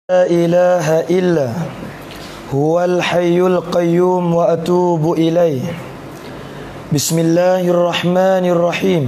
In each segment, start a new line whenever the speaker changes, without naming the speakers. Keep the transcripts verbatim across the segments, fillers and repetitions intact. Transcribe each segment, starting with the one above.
لا إله إلا هو الحي القيوم وأتوب إليه. بسم الله الرحمن الرحيم.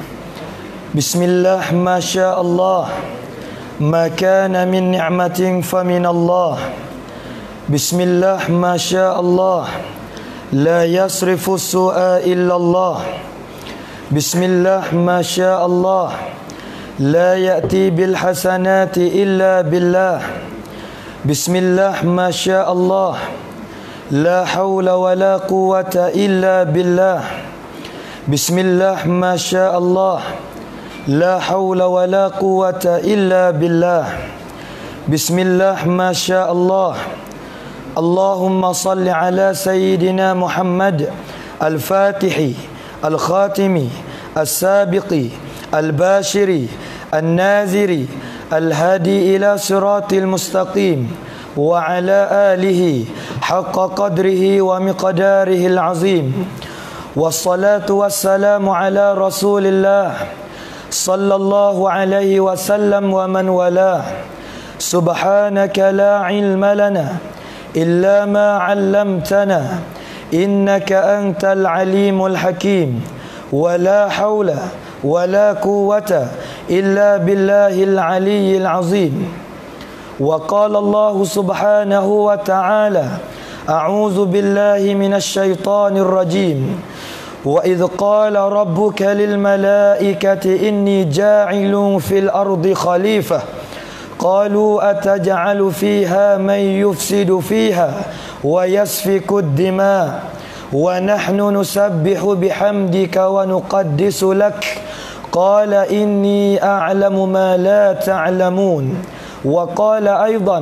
بسم الله ما شاء الله، ما كان من نعمة فمن الله. بسم الله ما شاء الله، لا يصرف السوء إلا الله. بسم الله ما شاء الله، لا يأتي بالحسنات إلا بالله. بسم الله ما شاء الله، لا حول ولا قوة إلا بالله. بسم الله ما شاء الله، لا حول ولا قوة إلا بالله. بسم الله ما شاء الله. اللهم صل على سيدنا محمد الفاتح الخاتم السابق الباشر الناذر الهادي إلى صراط المستقيم وعلى آله حق قدره ومقداره العظيم. والصلاة والسلام على رسول الله صلى الله عليه وسلم ومن والاه. سبحانك لا علم لنا إلا ما علمتنا إنك أنت العليم الحكيم. ولا حول ولا قوة إلا بالله العلي العظيم. وقال الله سبحانه وتعالى: أعوذ بالله من الشيطان الرجيم. وإذ قال ربك للملائكة إني جاعل في الأرض خليفة قالوا أتجعل فيها من يفسد فيها ويسفك الدماء ونحن نسبح بحمدك ونقدس لك قال إني أعلم ما لا تعلمون. وقال أيضا: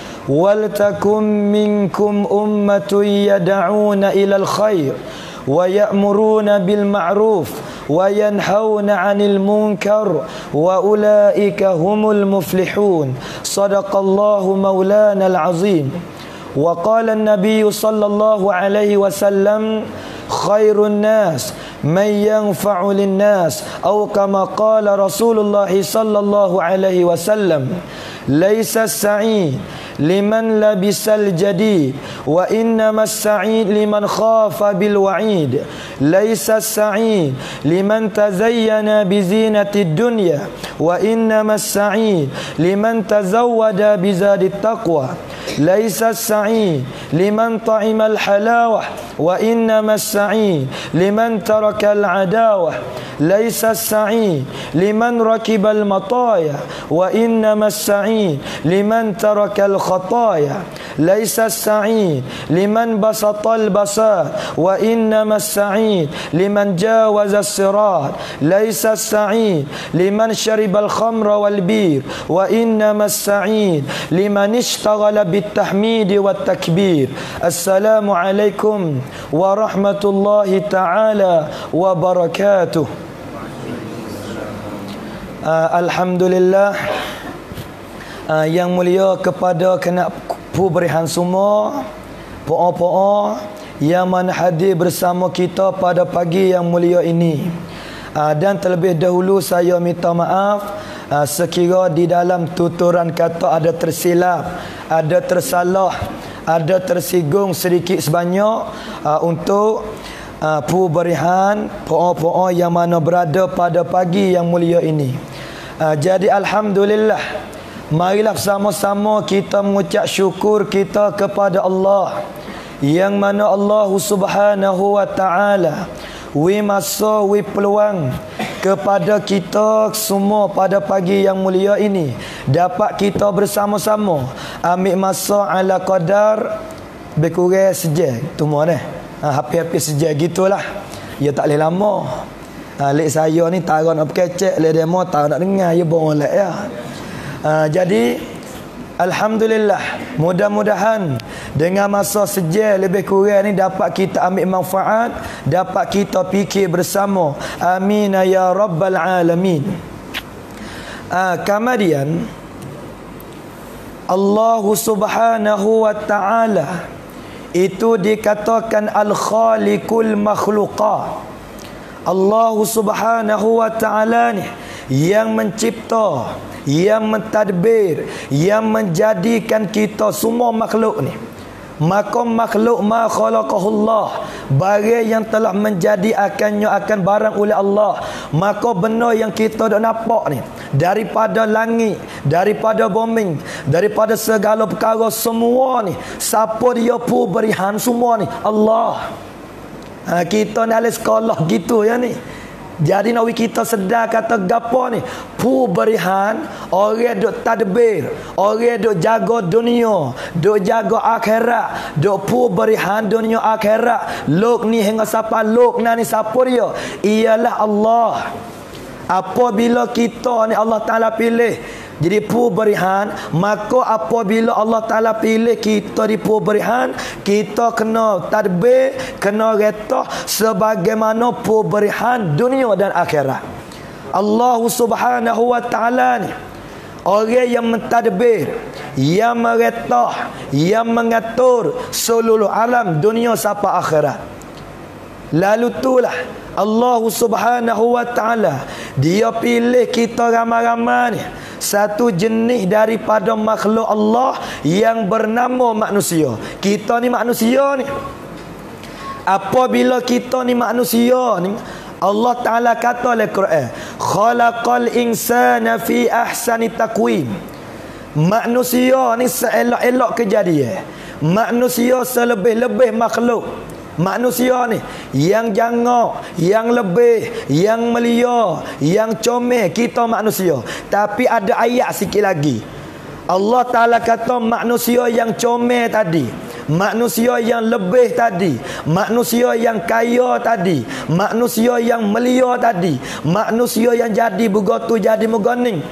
ولتكن منكم أمة يدعون إلى الخير ويأمرون بالمعروف وينهون عن المنكر وأولئك هم المفلحون. صدق الله مولانا العظيم. وقال النبي صلى الله عليه وسلم: خير الناس من ينفع للناس، أو كما قال رسول الله صلى الله عليه وسلم: ليس السعيد لمن لبس الجديد وإنما السعيد لمن خاف بالوعيد. ليس السعيد لمن تزين بزينة الدنيا وإنما السعيد لمن تزود بزاد التقوى. ليس السعيد لمن طعم الحلاوة وإنما السعيد لمن ترك العداوة. ليس السعيد لمن ركب المطايا وإنما السعيد لمن ترك الخطايا. ليس السعيد لمن بسط البساط وإنما السعيد لمن جاوز الصراط. ليس السعيد لمن شرب الخمر والبير وإنما السعيد لمن اشتغل بالتحميد والتكبير. السلام عليكم ورحمة الله تعالى وبركاته. uh, Alhamdulillah, uh, yang mulia kepada kena pemberian semua, po'o-po'o yang mana hadir bersama kita pada pagi yang mulia ini. uh, Dan terlebih dahulu saya minta maaf uh, sekira di dalam tuturan kata ada tersilap, ada tersalah, ada tersinggung sedikit sebanyak uh, untuk uh, pemberian po'o-po'o yang mana berada pada pagi yang mulia ini. uh, Jadi Alhamdulillah, marilah sama-sama kita mengucap syukur kita kepada Allah, yang mana Allah Subhanahu wa ta'ala wi masa wi peluang kepada kita semua pada pagi yang mulia ini dapat kita bersama-sama ambil masa ala qadar berkurang sejak tu mana ha, hampir-hampir sejak gitulah. Ya tak boleh lama. Ha, lek saya ni tarak nak kecek, lek demo tak nak dengar ya boleh ya. Ha, jadi Alhamdulillah, mudah-mudahan dengan masa sejak lebih kurang ni dapat kita ambil manfaat, dapat kita fikir bersama. Amin ya rabbal alamin. Ah, kemudian Allah Subhanahu wa ta'ala itu dikatakan al-khaliqul makhluqat. Allah Subhanahu wa ta'ala ni yang mencipta, yang mentadbir, yang menjadikan kita semua makhluk ni. Maka makhluk ma khalaqahullah, barang yang telah menjadi akannya akan barang oleh Allah. Maka benar yang kita dak nampak ni, daripada langit, daripada bumi, daripada segala perkara semua ni, siapa dia pu berihan semua ni? Allah. Ha, kita ni ahli sekolah gitu ya ni. Jadi nak kita sedar kata gapo ni? Pu berihan, orang duk tadbir, orang duk jaga dunia, duk jaga akhirat, duk pu berihan dunia akhirat. Lok ni hingga siapa lok ni siapa dia? Ialah Allah. Apabila kita ni Allah Taala pilih jadi pu berihan, maka apabila Allah Taala pilih kita di pu berihan, kita kena tadbir, kena retah sebagaimana pu berihan dunia dan akhirat. Allah Subhanahu wa taala ni orang yang mentadbir, yang meretah, yang mengatur seluruh alam dunia sampai akhirat. Lalu itulah Allah Subhanahu wa taala dia pilih kita ramai-ramai ni satu jenis daripada makhluk Allah yang bernama manusia. Kita ni manusia ni. Apabila kita ni manusia ni, Allah Ta'ala kata dalam Quran, khalaqal insana fi ahsani taqwim. Manusia ni seelok-elok kejadian. Manusia selebih-lebih makhluk. Manusia ni yang jangok, yang lebih, yang melia, yang comel kita manusia. Tapi ada ayat sikit lagi. Allah Ta'ala kata manusia yang comel tadi, manusia yang lebih tadi, manusia yang kaya tadi, manusia yang melia tadi, manusia yang jadi begotu jadi megoning.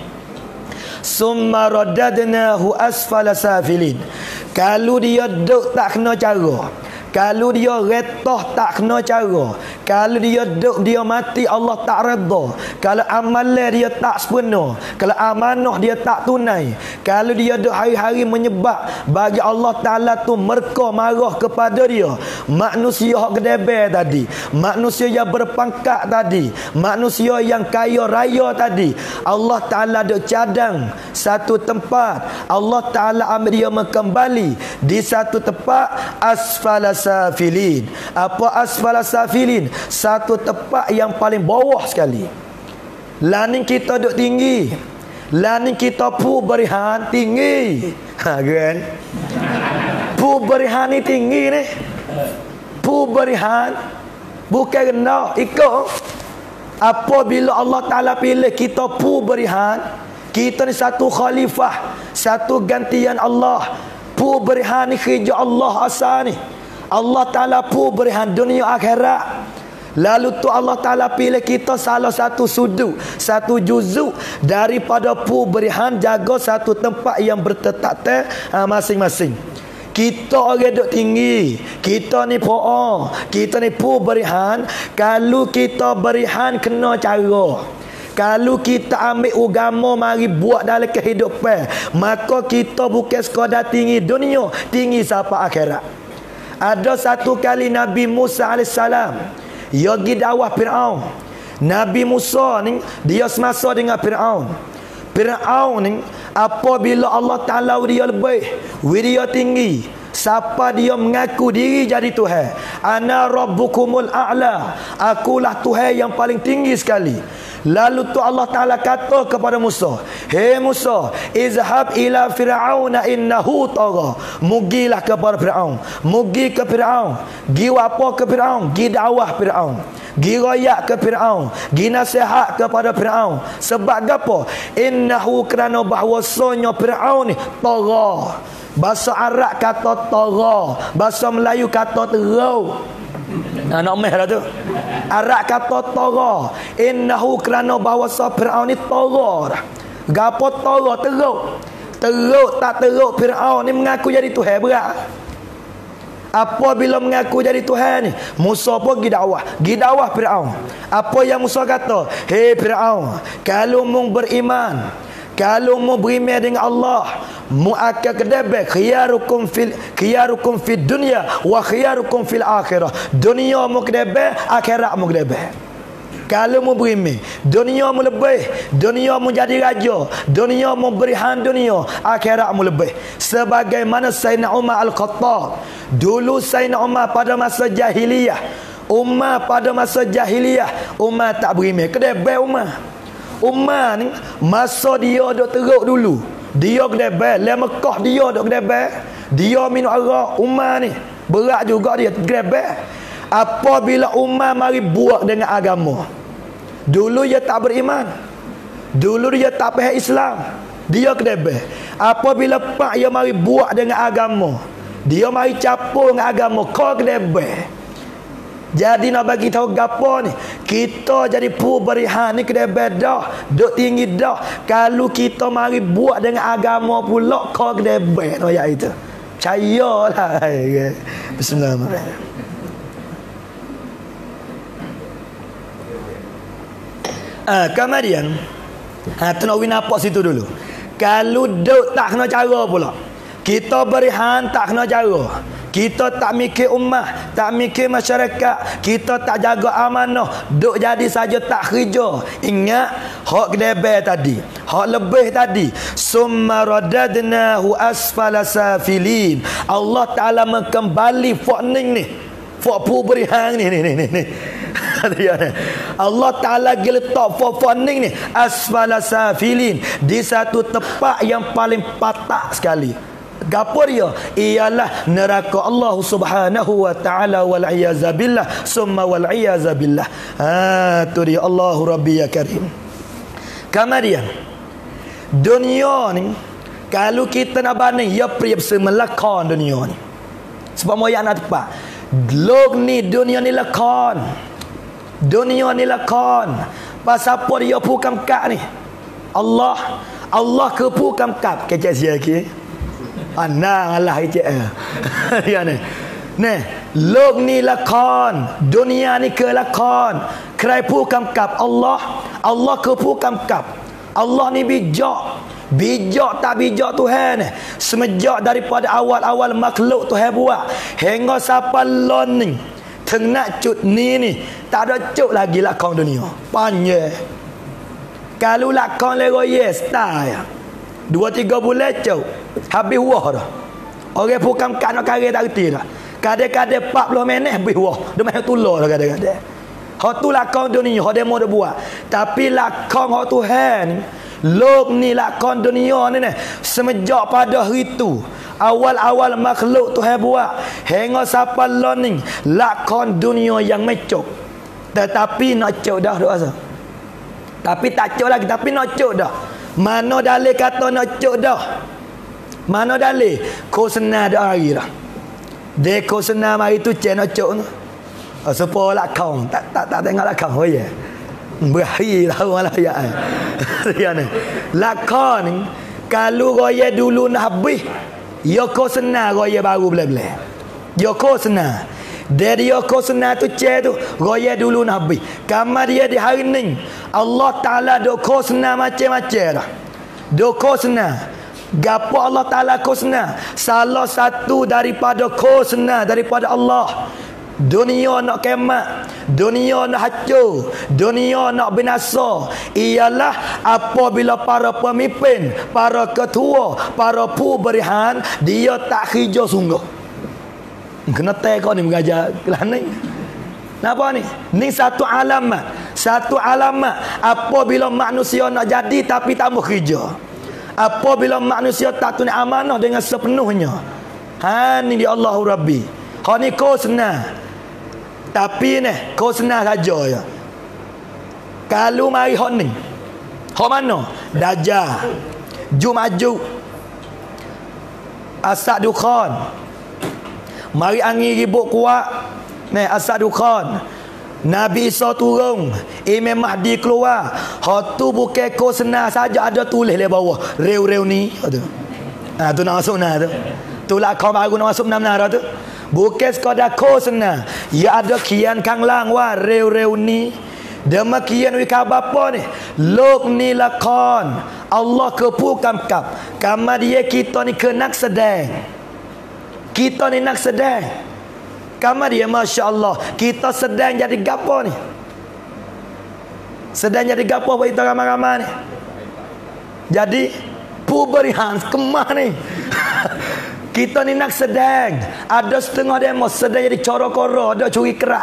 Summa radadnahu asfala safilin. Kalau dia duk tak kena cara, kalau dia retah tak kena cara, kalau dia duk dia mati Allah tak redha, kalau amalan dia tak sempurna, kalau amanah dia tak tunai, kalau dia duk hari-hari menyebab bagi Allah Ta'ala tu murka marah kepada dia, manusia hak gedebe tadi, manusia yang berpangkat tadi, manusia yang kaya raya tadi, Allah Ta'ala duk cadang satu tempat, Allah Ta'ala ambil dia kembali di satu tempat asfala safilin. Apa asfala safilin? Satu tempat yang paling bawah sekali. Laning kita duk tinggi, laning kita pu berihan tinggi. Ha kan? Pu berihan ni tinggi ni. Pu berihan bukan rendah, ikut. Apabila Allah Ta'ala pilih kita pu berihan, kita ni satu khalifah, satu gantian Allah. Pu berihan ni kerja Allah asal ni. Allah Ta'ala pu berihan dunia akhirat. Lalu tu Allah Ta'ala pilih kita salah satu sudut, satu juzuk daripada pu berihan jaga satu tempat yang bertetap ha, masing-masing. Kita orang duk tinggi, kita ni po'o, kita ni pu berihan. Kalau kita berihan kena cara, kalau kita ambil agama mari buat dalam kehidupan, maka kita bukan sekadar tinggi dunia, tinggi sampai akhirat. Ada satu kali Nabi Musa alaihissalam dia pergi dakwah Firaun. Nabi Musa ni dia semasa dengan Firaun. Firaun ni apabila Allah Ta'ala dia lebih, dia tinggi, siapa dia mengaku diri jadi Tuhan, ana rabbukumul a'la, akulah Tuhan yang paling tinggi sekali. Lalu tu Allah Ta'ala kata kepada Musa, hei Musa, izhab ila fir'auna innahu tagha. Mugilah kepada Fir'aun, mugi ke Fir'aun. Gi apa ke Fir'aun? Gi dakwah Fir'aun, gi royak ke Fir'aun, gi nasihat kepada Fir'aun. Sebab apa? Innahu kerana bahwasanya Fir'aun ni tagha. Bahasa Arab kata tagha, bahasa Melayu kata terau. Nah, nak meh lah tu. Arab kata tagha. Innahu kerana bahawasa Fir'aun ni tagha. Gapo tagha? Teruk. Teruk tak teruk Fir'aun ni mengaku jadi Tuhan berat. Apabila mengaku jadi Tuhan ni, Musa pun pergi dakwah, pergi dakwah Fir'aun. Apa yang Musa kata? Hei Fir'aun, kalau mu beriman, kalau mu beriman dengan Allah, mu akan kedebek khiyarukum fil khiyarukum fid dunya wa khiyarukum fil akhirah. Dunia mu kedebek, akhirat mu kedebek. Kalau mu berimeh, dunia mu lebih, dunia mu jadi raja, dunia mu berihan dunia, akhirat mu lebih. Sebagaimana Sayyidina Umar Al-Khattab. Dulu Sayyidina Umar pada masa jahiliyah, Umar pada masa jahiliyah, Umar tak berimeh. Kedai Umar. Umar ni masa dia duk teruk dulu, dia kedai le Mekah, dia duk kedai, dia minum arak. Umar ni berat juga dia kedai. Apabila Umar mari buat dengan agama, dulu dia tak beriman, dulu dia tak faham Islam, dia kedai. Apabila pak dia mari buat dengan agama, dia mari capur dengan agama, kau kedai. Jadi nak bagi tahu gapo ni, kita jadi pu berihan ni kedai dah, duk tinggi dah. Kalau kita mari buat dengan agama pula, kau kedai no ya itu. Percayalah. Bismillahirrahmanirrahim. Ah, kemudian ha, tu nak win apa situ dulu. Kalau duk tak kena cara pula, kita berihan tak kena cara, kita tak mikir ummah, tak mikir masyarakat, kita tak jaga amanah, duk jadi saja tak kerja. Ingat hak kedebe tadi, hak lebih tadi, summa radadnahu asfala safilin. Allah Taala mengembali fakning ni, fak pu berihan ni ni ni ni. Allah Ta'ala geletak fafaning ni asfala safilin, di satu tempat yang paling patak sekali. Gapo dia? Ialah neraka Allah Subhanahu wa Ta'ala, wal iyaza billah, summa wal iyaza billah. Ha tu dia, Allahu Rabbi ya Karim. Kemudian dunia ni, kalau kita nak banding, ia priap semelakon dunia ni. Sebab moyak nak tepat, log ni dunia ni lakon. Dunia ni lakon. Pasal apa dia pukam kap ni? Allah Allah ke pukam kap. Kecek sia ke? Anang Allah kecek. Ya ni. Nah, log ni lakon. Dunia ni ke lakon. Kerai pukam kap Allah. Allah ke pukam kap. Allah ni bijak. Bijak tak bijak Tuhan. Semenjak daripada awal-awal makhluk Tuhan buat hingga sampai lon ni, tengah cut ni ni tak ada cut lagi lakon dunia. Panjang. Kalau lakon lego yes tak ya. Dua tiga bulan cut habis wah dah. Orang pukam kat nak kare tak reti dah. Kadang-kadang empat puluh minit habis wah. Dia main tular dah kadang-kadang. Hak tu lakon dunia, hak demo dah buat. Tapi lakon hak Tuhan, log ni lakon dunia ni ni semenjak pada hari tu, awal-awal makhluk Tuhan buat hingga sampai learning lakon dunia yang mecok. Tetapi nak cok dah doa asa. Tapi tak cok lagi, tapi nak cok dah. Mana dalil kata nak cok dah? Mana dalil? Kau senang dah hari dah. Dia kau senang hari tu cek nak cok tu. Oh, supaya lakon tak tak tak tengok lakon oh ya. Berakhir lah orang layak. Ya ni. Lakon ni kalau raya dulu nak habis, ya kau senang raya baru belah-belah. Ya kau senang. Dari ya kau senang tu cek tu raya dulu nak habis. Kamar dia di hari ni Allah Ta'ala dok kau senang macam-macam dah. Dok kau senang. Gapo Allah Ta'ala kau senang? Salah satu daripada kau senang daripada Allah. Dunia nak kemat, dunia nak hancur, dunia nak binasa, ialah apabila para pemimpin, para ketua, para pemberihan dia tak hijau sungguh. Kena tengok ni mengajar kelas ni. Napa ni? Ni satu alamat, satu alamat apabila manusia nak jadi tapi tak mau kerja. Apabila manusia tak tunai amanah dengan sepenuhnya. Ha ni dia Allahu Rabbi. Ha ni kau senang. Tapi ni kau senang saja ya. Kalau mari hok ni, hok mana? Dajjal, Jumajuk, Asad Dukhan. Mari angin ribut kuat. Ni Asad Dukhan. Nabi Isa turun, Imam Mahdi keluar. Hok tu bukan kau senang saja, ada tulis di bawah. Reu-reu ni. Tu. Ha tu nak masuk nah tu. Tu lah kau baru nak masuk benar-benar tu. Bukan sekadar kau senang. Ya ada kian kang lang wa reu-reu ni. Demikian wi bapa ni. Lok ni lakon. Allah kepukam kap. Kamar dia kita ni ke nak sedang. Kita ni nak sedang. Kamar dia masya-Allah. Kita sedang jadi gapo ni? Sedang jadi gapo buat kita ramai-ramai ni. Jadi puberihan kemah ni. Kita ni nak sedang. Ada setengah demo sedang jadi coro-koro, ada curi kerak.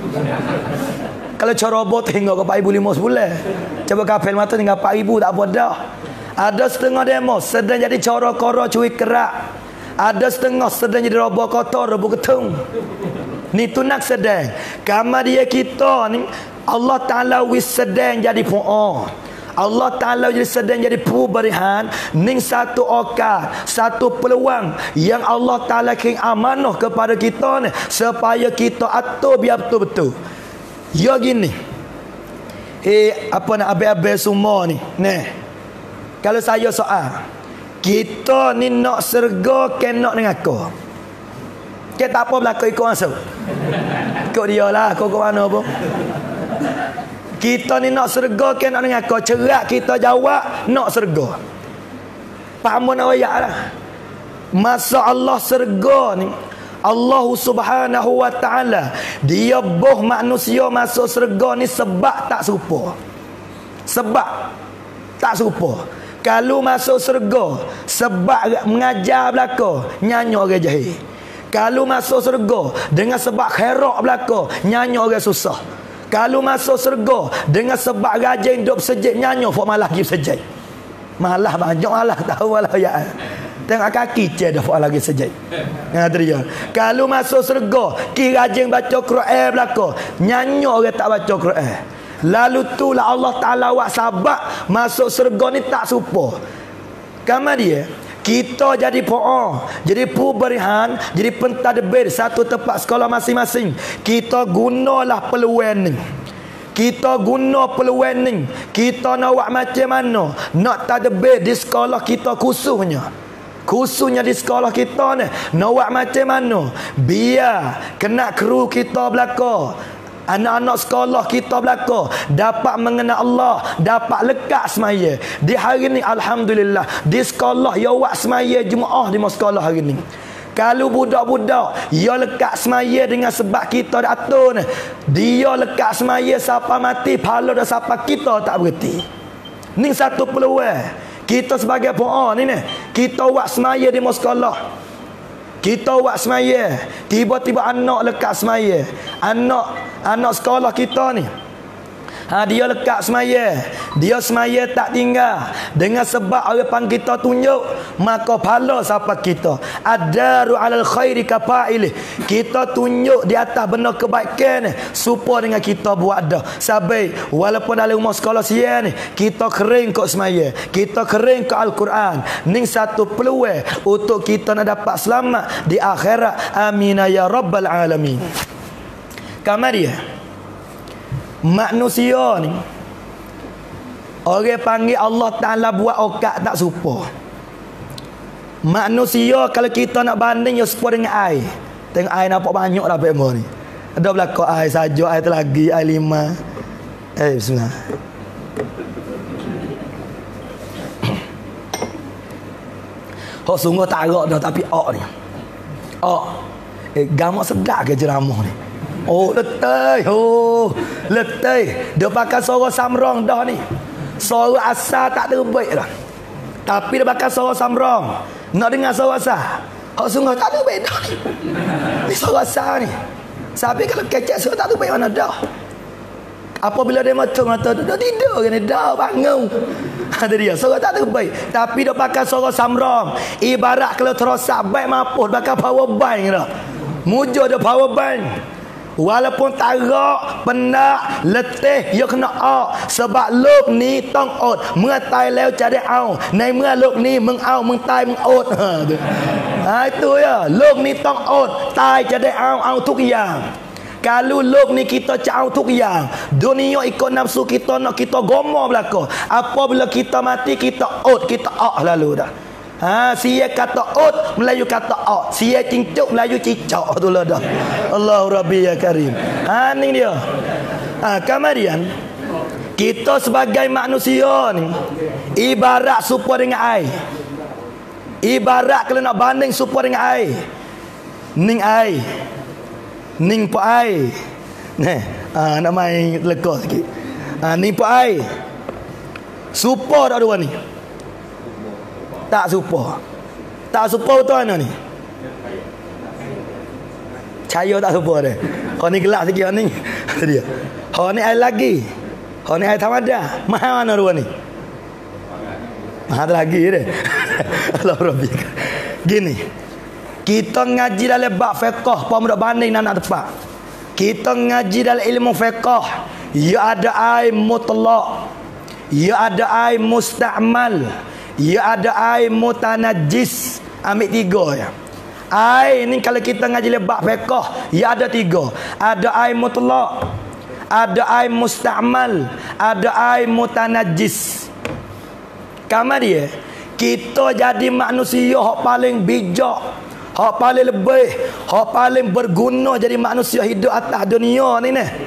Kalau corobot hingga ke empat ribu lima sebulan. Coba kapel mata tinggal empat ribu tak apa dah. Ada setengah demo sedang jadi coro-koro, curi kerak. Ada setengah sedang jadi robot kotor, robot ketung. Ni tu nak sedang. Kamar dia kita ni Allah Ta'ala wis sedang jadi pu'ah. Allah Ta'ala jadi sedang jadi pemberian. Ning satu okat, satu peluang yang Allah Ta'ala kering amanah kepada kita ni, supaya kita atur biar betul-betul. Ya gini. Eh apa nak abang-abang semua ni. Nah. Kalau saya soal, kita ni nak serga ke nak dengan aku? Kita tak apa berlaku ikut masuk. Ikut dia lah, kau ke mana pun. Kita ni nak serga ke nak dengan kau? Cerak kita jawab nak serga. Faham nak ayat lah. Masa Allah serga ni, Allah Subhanahu wa ta'ala dia boh manusia masuk serga ni sebab tak serupa. Sebab tak serupa. Kalau masuk serga sebab mengajar belaka, nyanyi orang jahil. Kalau masuk serga dengan sebab khairat belaka, nyanyi orang susah. Kalau masuk serga dengan sebab rajin duduk sejid, nyanyi fok malah pergi sejid. Malah banyak malah tahu malah ya. Tengok kaki je dah fok lagi sejid. Nah dia. Kalau masuk serga, ki rajin baca Quran belaka, nyanyi orang tak baca Quran. Lalu tu lah Allah Ta'ala buat sabak masuk serga ni tak serupa. Kamar dia kita jadi po'ah, jadi pemberian, jadi pentadbir satu tempat sekolah masing-masing. Kita gunalah peluang ni. Kita guna peluang ni. Kita nak buat macam mana? Nak tadbir di sekolah kita khususnya. Khususnya di sekolah kita ni. Nak buat macam mana? Biar kena kru kita belaka. Anak-anak sekolah kita belaka dapat mengenal Allah, dapat lekat semaya. Di hari ni alhamdulillah di sekolah ya buat semaya Jumaat di sekolah hari ni. Kalau budak-budak ya lekat semaya dengan sebab kita dah atur ni, dia lekat semaya siapa mati pahala dah siapa kita tak berhenti. Ni satu peluang. Kita sebagai puan ni ni, kita buat semaya di sekolah. Kita buat semaya, tiba-tiba anak lekat semaya. Anak anak sekolah kita ni, ha, dia lekat semaya. Dia semaya tak tinggal. Dengan sebab orang pang kita tunjuk, maka pahala siapa kita. Adaru alal khairi kafailih. Kita tunjuk di atas benar kebaikan ni, supaya dengan kita buat dah. Sabai walaupun dalam rumah sekolah siang ni, kita kering kok semaya. Kita kering kok Al-Quran. Ning satu peluang untuk kita nak dapat selamat di akhirat. Amin ya rabbal alamin. Kamar dia manusia ni, orang panggil Allah Ta'ala buat okat tak serupa. Manusia kalau kita nak banding ya serupa dengan air. Tengok air nampak banyak dah pekmo ni. Ada belakang air saja, air telagi, air lima. Eh bismillah. Oh sungguh tak agak dah tapi ok ni. Ok. Eh gamak sedap ke ceramah ni. Oh letih, oh letih. Dia pakai suara samrong dah ni. Suara asal tak terbaik dah. Tapi dia pakai suara samrong. Nak dengar suara asal? Oh sungguh tak terbaik dah ni. Ni suara asal ni. Sampai kalau kecek suara tak terbaik mana dah. Apabila dia macam mata dia tidur kan dah bangun. Ada dia suara tak terbaik. Tapi dia pakai suara samrong. Ibarat kalau terosak baik mampus pakai power bank dah. Mujur dia power bank. Walaupun tarak, penat, letih, dia kena ak. Sebab luk ni tong ot. Mengatai leo cari au. Nai menga luk ni mengau, mengtai, mengot. Ha, tu. Ha, itu ya. Luk ni tong ot. Tai cari au, au tuk yang. Kalau luk ni kita cau tuk yang. Dunia ikut nafsu kita nak kita gomor belaka. Apabila kita mati, kita ot, kita ak lalu dah. Ha, sia kata ot, Melayu kata ak. Sia cincuk, Melayu cicak tu lah dah. Allahu Rabbi ya Karim. Ha ni dia. Ha kemudian kita sebagai manusia ni ibarat supaya dengan air. Ibarat kalau nak banding supaya dengan air. Ning air. Ning po air. Nah, ha nak main lekor sikit. Ha, ni pak air. Supa tak dua ni? Tak supa. Tak supa betul mana ni? Cahaya tak supa dia. Kau ni gelap sikit ni. Dia. Kau ni air lagi. Kau ni air tamada. Mahal mana dua ni? Mahal lagi dia. Allah Rabbi. Gini. Kita ngaji dalam bab fiqh, apa mudah banding nak tepat. Kita ngaji dalam ilmu fiqh, ya ada air mutlaq, ya ada air musta'mal, ya ada air mutanajjis. Ambil tiga ya. Air ni kalau kita ngaji dalam bab fiqh, ya ada tiga. Ada air mutlaq, ada air musta'mal, ada air mutanajjis. Kama dia, kita jadi manusia hak paling bijak, hak paling lebih, hak paling berguna jadi manusia hidup atas dunia ni ni.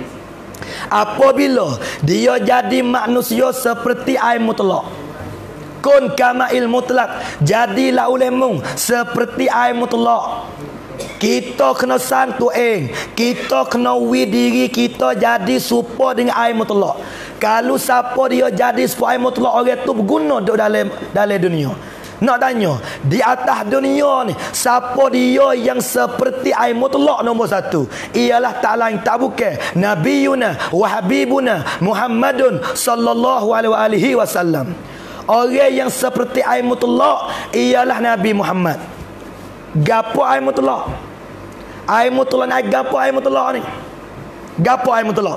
Apabila dia jadi manusia seperti air mutlak. Kun kama il mutlak, jadilah olehmu seperti air mutlak. Kita kena santuin, kita kena wi diri kita jadi serupa dengan air mutlak. Kalau siapa dia jadi serupa air mutlak, orang tu berguna dalam dalam dunia. Nak tanya, di atas dunia ni, siapa dia yang seperti air mutlak nombor satu? Ialah tak lain tak bukan Nabiyuna wa Habibuna Muhammadun sallallahu alaihi wasallam. Orang yang seperti air mutlak ialah Nabi Muhammad. Gapo air mutlak? Air mutlak ni gapo air mutlak ni? Gapo air mutlak?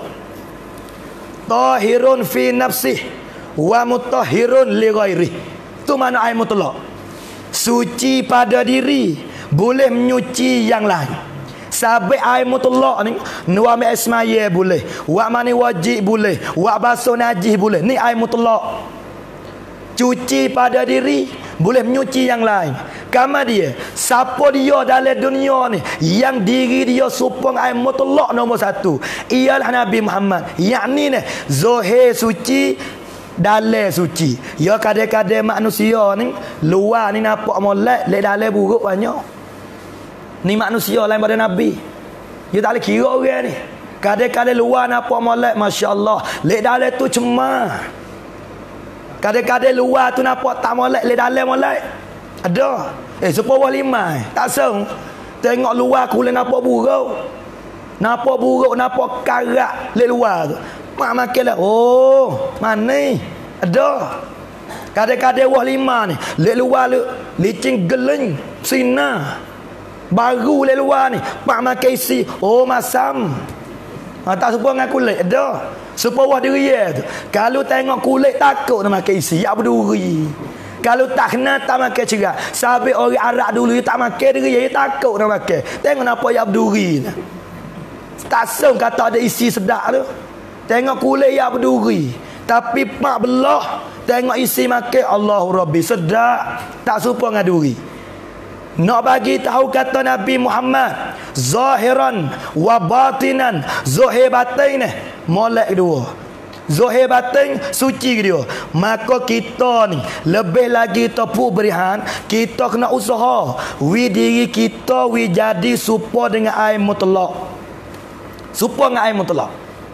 Tahirun fi nafsih wa mutahhirun li ghairihi. Itu mana air mutlak. Suci pada diri, boleh menyuci yang lain. Sampai air mutlak ni, wa mi ismaya boleh, wa mani wajib boleh, wa basuh najis boleh. Ni air mutlak. Cuci pada diri, boleh menyuci yang lain. Kama dia, siapa dia dalam dunia ni yang diri dia supang air mutlak nombor satu, ialah Nabi Muhammad. Yakni ni zahir suci, dalam suci. Ya kadang-kadang manusia ni luar ni nampak molek, lek dalam buruk banyak. Ni manusia lain pada Nabi. Dia tak boleh kira orang ni. Kadang-kadang luar nampak molek, masya-Allah, lek dalam tu cemar. Kadang-kadang luar tu nampak tak molek, lek dalam molek. Ada. Eh sepuluh lima eh. Tak seng. Tengok luar kulit nampak buruk. Nampak buruk, nampak karat lek luar tu. Mak makan lah. Oh, mana? Ada. Kadang-kadang wah lima ni, lek luar le, licin geleng, sinar. Baru lek luar ni, mak makan isi. Oh, masam. Ha, tak serupa dengan kulit. Ada. Serupa diri tu. Kalau tengok kulit takut nak makan isi, ya berduri. Kalau tak kena tak makan cerak. Sampai orang Arab dulu dia tak makan diri, dia takut nak makan. Tengok apa ya berduri. Tak seng kata ada isi sedap tu. Tengok kulit ya berduri, tapi pak belah tengok isi makan, Allahu Rabbi, sedap. Tak serupa dengan duri. Nak bagi tahu kata Nabi Muhammad, zahiran wa batinan. Zahir batin ni molek kedua. Zahir batin suci dia. Maka kita ni lebih lagi tepu berihan, kita kena usaha wi diri kita wi jadi serupa dengan air mutlak. Serupa dengan air mutlak.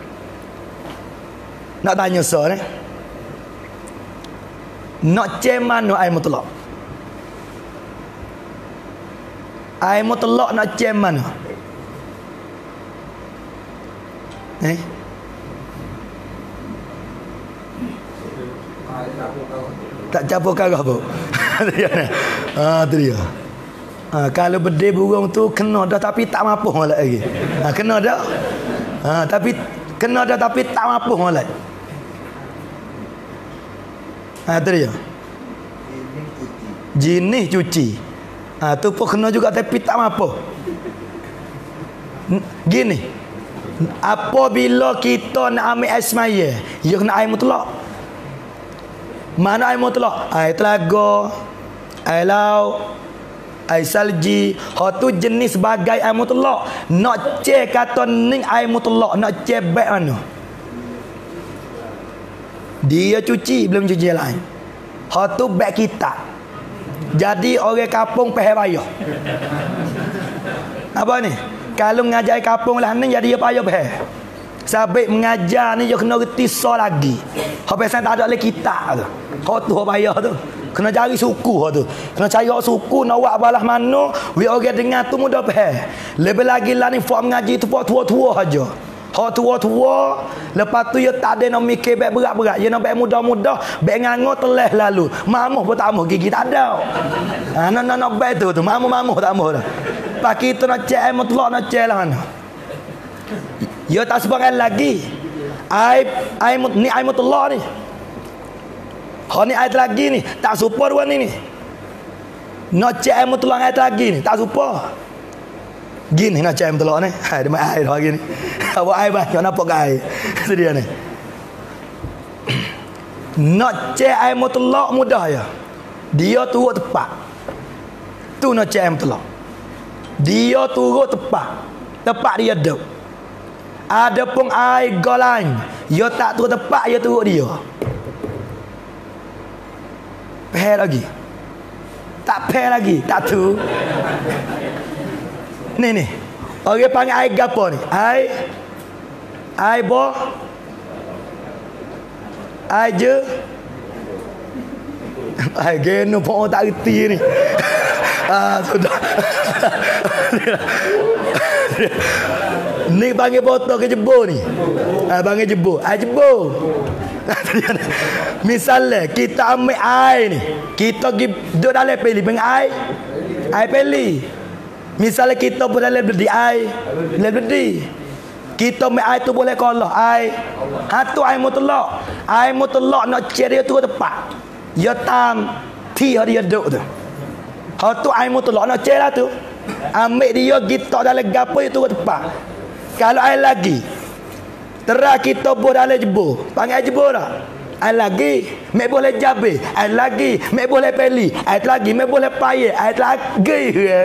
Nak tanya so ni, nak cek mana air mutlak? Air mutlak nak cek mana? Eh? Tak capur karah pun. Ah, tu dia. Ha, kalau bedil burung tu kena dah tapi tak mampu lagi. Ha, kena dah. Ha, tapi kena dah tapi tak mampu lagi. Ha, tu dia. Jenis cuci. Ha, tu pun kena juga tapi tak mampu. Gini. Apabila kita nak ambil air semaya, dia kena air mutlak. Mana air mutlak? Air telaga, air laut, air salji. Hak tu jenis sebagai air mutlak. Nak cek kata ni air mutlak, nak cek beg mana? Dia cuci belum cuci yang lain. Hak tu beg kita. Jadi orang kampung payah payah. Apa ni? Kalau mengajar kampung lah ni jadi dia payah payah. Sabit mengajar ni dia kena reti so lagi. Hak pesan tak ada lagi kitab tu. Hak tu hak payah tu. Kena cari suku hak tu. Kena cari hak suku nak buat balah mana, we orang dengar tu mudah faham. Lebih lagi lah ni fak mengaji tu fak tua-tua aja. Hak tua-tua, lepas tu dia tak ada nak mikir baik berat-berat. Dia nak baik mudah-mudah, baik ngangor telah lalu. Mamuh pun tak mamuh, gigi tak ada. Ha, nak nak nak baik tu tu, mamuh-mamuh tak mamuh dah. Pak kita nak cek air mutlak nak cek lah mana. Ya tak sebagai lagi. Air air ni air mutlak ni. Ha ni air lagi ni, tak super dua ni ni. Nak cek air mutlak air lagi ni, tak super. Gini nak cek air mutlak ni. Ha dia mai air dah gini. Awak air banyak nampak ke air. Itu dia ni. Nak cek air mutlak mudah ya. Dia turut tepat. Tu nak cek air mutlak. Dia turut tepat. Tepat dia duduk. Ada pun air golan, dia tak turut tepat, dia turut dia. Peh lagi. Tak peh lagi, tak tu. Ni ni. Orang panggil air gapo ni? Air air boh. Air je. Air geno pun tak reti ni. Ah sudah. Ni panggil botol ke jebur ni. Ah panggil jebur. Air jebur. Misalnya kita ambil air ni, kita pergi duduk dalam peli panggil air. Air peli. Misalnya kita pun dalam beli air, dalam beli. Kita ambil air tu boleh kalah air. Ha tu air mutlak. Air mutlak nak cari dia tu tepat. Ya tam ti dia duduk tu. Ha tu air mutlak nak cari lah tu. Ambil dia kita dalam gapo itu tepat. Kalau air lagi terah kita buat dalam jebur. Panggil jebur dah. Air lagi, mek boleh jabe. Air lagi, mek boleh peli. Air lagi, mek boleh payah. Air lagi.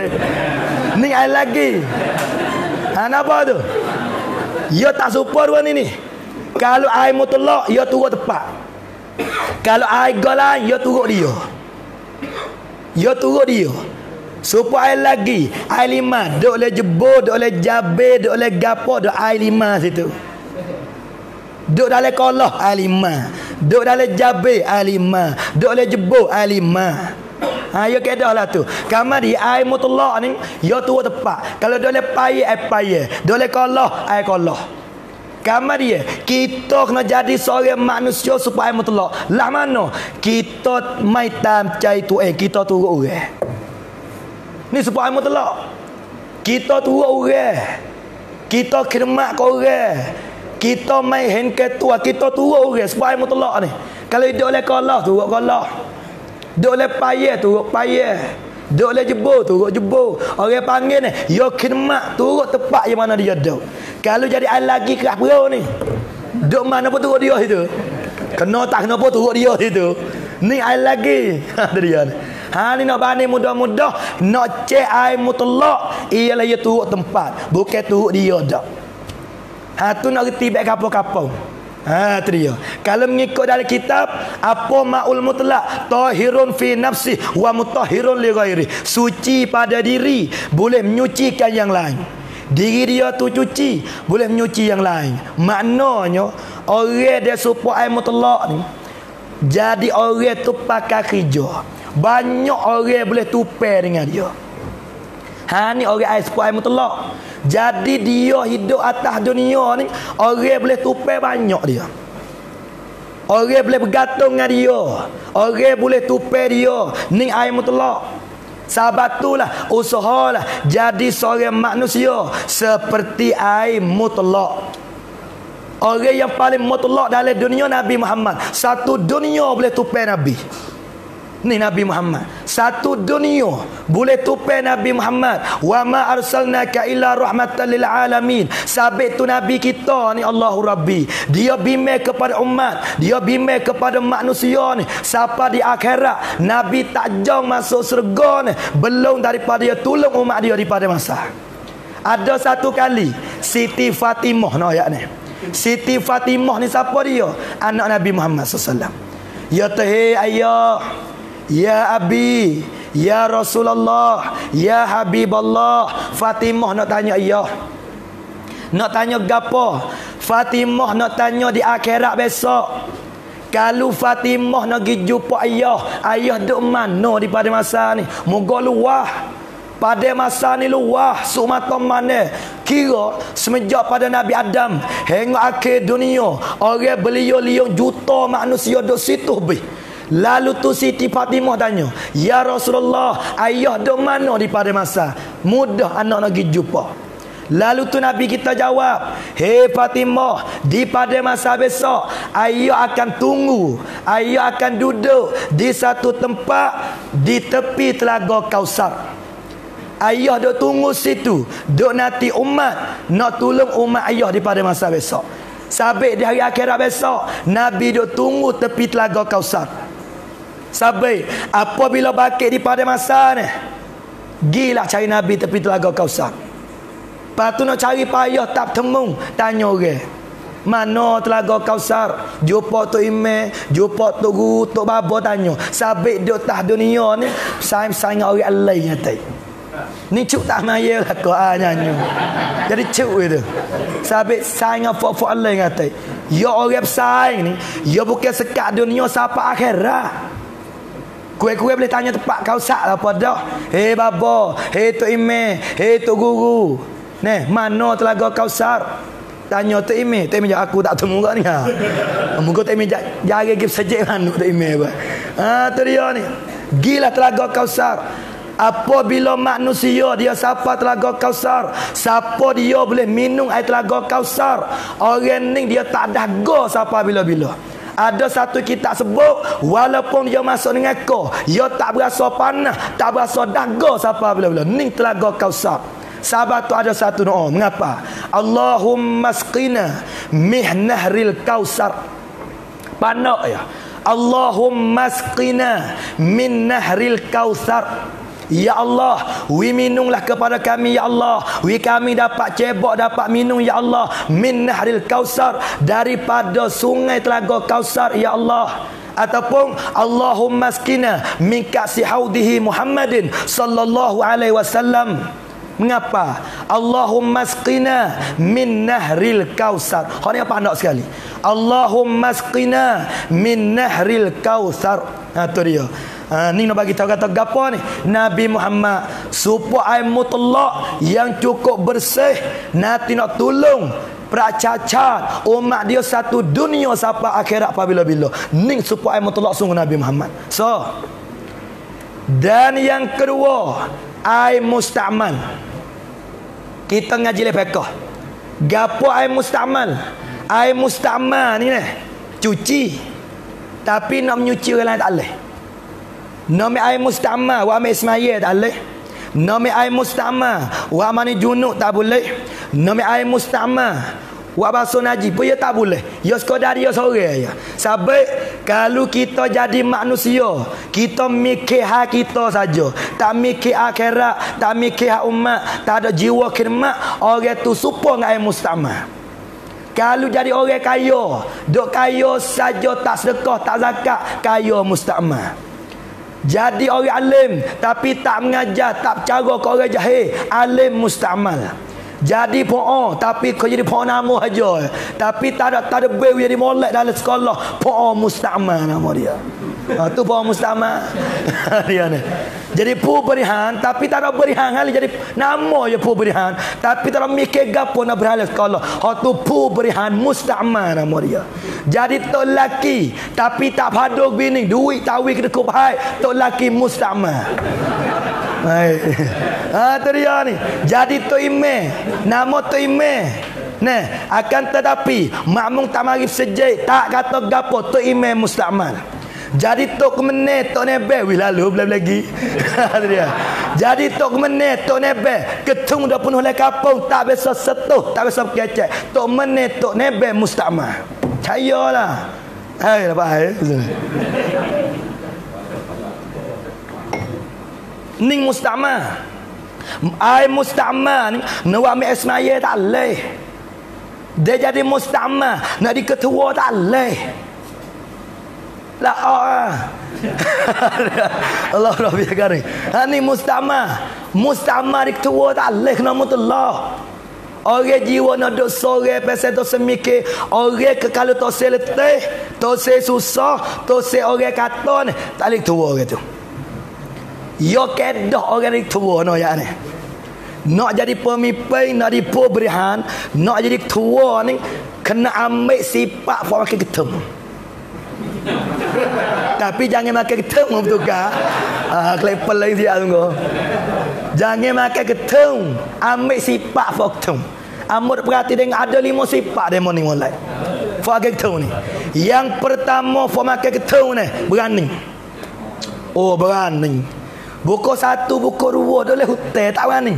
Ni air lagi. Ha napa tu? Ya tak super dua ni ni. Kalau air mutlak, ya turut tepat. Kalau air golan, ya turut dia. Ya turut dia. Supaya air lagi, air lima, duk oleh jebur, duk oleh jabe, duk oleh gapo, duk air lima situ. Duk dalam kolah air lima, duk dalam jabe air lima, duk oleh jebur air lima. Ha ya kedah lah tu. Kamar di air mutlak ni, ya turut tepat. Kalau duk oleh payah air payah, duk oleh kolah air kolah. Kamar dia, kita kena jadi seorang manusia supaya air mutlak. Lah mana? Kita mai tam cai tu eh kita turut orang. Ni supaya air mutlak. Kita turut orang. Kita khidmat ke orang. Kita main hand ketua, kita turut orang supaya mutlak ni. Kalau dia oleh kalah, turut kalah. Dia oleh payah, turut payah. Dia oleh jebur, turut jebur. Orang panggil ni, yo khidmat, turut tepat yang mana dia duduk. Kalau jadi air lagi keras perau ni, duduk mana pun turut dia itu. Kena tak kena pun turut dia itu. Ni air lagi. Ha dia ni. Ha ni nak banding mudah-mudah, nak cek air mutlak, ialah ia turut tempat, bukan turut dia dak. Ha tu nak reti baik kapau-kapau. Ha tu dia. Kalau mengikut dalam kitab, apa maul mutlak? Tahirun fi nafsi wa mutahhirun li ghairi. Suci pada diri, boleh menyucikan yang lain. Diri dia tu cuci, boleh menyuci yang lain. Maknanya orang dia supaya air mutlak ni, jadi orang tu pakai kerja. Banyak orang boleh tupai dengan dia. Ha ni orang air supaya air mutlak. Jadi dia hidup atas dunia ni, orang boleh tupai banyak dia. Orang boleh bergantung dengan dia. Orang boleh tupai dia. Ni air mutlak. Sahabat itulah, usahalah jadi seorang manusia seperti air mutlak. Orang yang paling mutlak dalam dunia Nabi Muhammad. Satu dunia boleh tupai Nabi. Ni Nabi Muhammad. Satu dunia boleh tupai Nabi Muhammad. Wa ma arsalnaka illa rahmatan lil alamin. Sabit tu Nabi kita ni Allahu Rabbi. Dia bimbing kepada umat, dia bimbing kepada manusia ni. Siapa di akhirat Nabi tak jauh masuk syurga ni belum daripada dia tolong umat dia daripada masa. Ada satu kali Siti Fatimah no ayat ni. Siti Fatimah ni siapa dia? Anak Nabi Muhammad sallallahu alaihi wasallam. Ya teh ayah, ya Abi, ya Rasulullah, ya Habiballah. Fatimah nak tanya ayah, nak tanya gapo? Fatimah nak tanya di akhirat besok. Kalau Fatimah nak pergi jumpa ayah, ayah duk mana di pada masa ni? Moga luah. Pada masa ni luah suk mata mana? Kira semenjak pada Nabi Adam hingga akhir dunia, orang beliau-liau juta manusia duk situ be. Lalu tu Siti Fatimah tanya, "Ya Rasulullah, ayah duk mana di pada masa? Mudah anak nak pergi jumpa." Lalu tu Nabi kita jawab, "Hei Fatimah, di pada masa besok ayah akan tunggu, ayah akan duduk di satu tempat di tepi telaga Kausar. Ayah duk tunggu situ, duk nanti umat nak tolong umat ayah di pada masa besok. Sampai di hari akhirat besok, Nabi duk tunggu tepi telaga Kausar. Sampai apabila bangkit di pada masa ni, gilah cari Nabi tepi telaga Kausar. Lepas tu nak cari payah tak temu, tanya orang, mana telaga Kausar? Jumpa Tok Imam, jumpa Tok Guru, Tok Baba tanya. Sampai duk tah dunia ni, saing-saing orang lain nyata. Ni cuk tak maya lah kau ah nyanyi. Jadi cuk itu. Sampai saing apa-apa lain kata. Ya orang bersaing ni, ya bukan sekat dunia siapa akhirat. Kue-kue boleh tanya tempat Kausar lah pada. Hei Baba, hei Tok Imam, hei Tok Guru. Neh, mana telaga Kausar? Tanya Tok Imam, Tok Imam aku tak temu kau ni ha. Muka Tok Imam jaga gip sejak mana Tok Imam. Ha tu dia ni. Gila telaga Kausar. Apabila manusia dia siapa telaga Kausar, siapa dia boleh minum air telaga Kausar, orang ni dia tak dahaga siapa bila-bila. Ada satu kitab sebut, walaupun dia masuk dengan kau, dia tak berasa panas, tak berasa dahaga siapa bila-bila. Ni telaga Kausar. Sahabat tu ada satu doa. Mengapa? Allahumma asqina min nahril Kausar. Panak ya. Allahumma asqina min nahril Kausar. Ya Allah, wi minumlah kepada kami ya Allah. Wi kami dapat cebok, dapat minum ya Allah, min nahril Kausar, daripada sungai telaga Kausar ya Allah. Ataupun Allahumma asqina min ka'si haudihi Muhammadin sallallahu alaihi wasallam. Mengapa? Allahumma asqina min nahril Kausar. Kau ni apa nak sekali? Allahumma asqina min nahril Kausar. Ha tu dia. Ha, ni nak bagi tahu kata gapo ni? Nabi Muhammad supaya air mutlak yang cukup bersih, nanti nak tolong pracacat umat dia satu dunia sampai akhirat apabila-bila. Ni supaya air mutlak sungguh Nabi Muhammad. So, dan yang kedua, air musta'mal. Kita ngaji le fiqh. Gapo air musta'mal? Air musta'mal ni ni cuci. Tapi nak menyuci orang lain tak boleh. Nama air musta'mal wa ambil semaya tak boleh. Nama air musta'mal wa mani junub tak boleh. Nama air musta'mal wa basuh najis pun ya tak boleh. Ya sekadar dia seorang ya. Sebab kalau kita jadi manusia, kita mikir hak kita saja, tak mikir akhirat, tak mikir hak umat, tak ada jiwa khidmat, orang tu serupa dengan air musta'mal. Kalau jadi orang kaya, duk kaya saja tak sedekah, tak zakat, kaya musta'mal. Jadi orang alim tapi tak mengajar, tak bercara ke orang jahil, alim musta'mal. Jadi po'o tapi kau jadi po'o nama aja, tapi tak ada tak ada bel jadi molek dalam sekolah, po'o musta'mal nama dia. Ha tu po'o musta'mal. Dia ni. Jadi pu berihan tapi tak ada berihan hal jadi nama je pu berihan tapi tak ada mikir gapo nak berhala sekolah. Ha tu pu berihan musta'mal nama dia. Jadi tok laki tapi tak paduk bini, duit tawi kena kup hai, tok laki musta'mal. Hai. Ha tu dia ni. Jadi tok imam, nama tok imam. Nah, akan tetapi makmum tak mari sejak tak kata gapo tok imam musta'mal. Jadi tok kemeneh tok nebe wi lalu belum lagi. Dia. Jadi tok kemeneh tok nebe ketung dah penuh le kapung tak biasa setuh, tak biasa kecek. Tok meneh tok nebe musta'mal. Cayalah. Hai apa hai? Ning musta'mal. Ai musta'mal ni nak ambil ismaya tak leh. Dia jadi musta'mal nak diketua tak leh. La ah. Allah Rabbi kari. Ha ni musta'mal. Musta'mal diketua tak leh kena mutlah. Orang jiwa nak duk sore pasal tu semikir. Orang ke kalau tu se letih, tu se susah, tu se orang kata ni, tak boleh tua orang tu. Yo kedah orang ni tua no ya ni. Nak jadi pemimpin, nak jadi pemberian, nak jadi tua ni kena ambil sifat for makan ketum. Tapi jangan makan ketum betul ke? Ah, klepel lagi dia tunggu. Jangan makan ketum, ambil sifat for ketum. Amor berarti dengan ada lima sifat demo ni mulai. For makan ketum ni. Yang pertama for makan ketum ni berani. Oh berani. Buku satu, buku dua boleh hutan tak berani.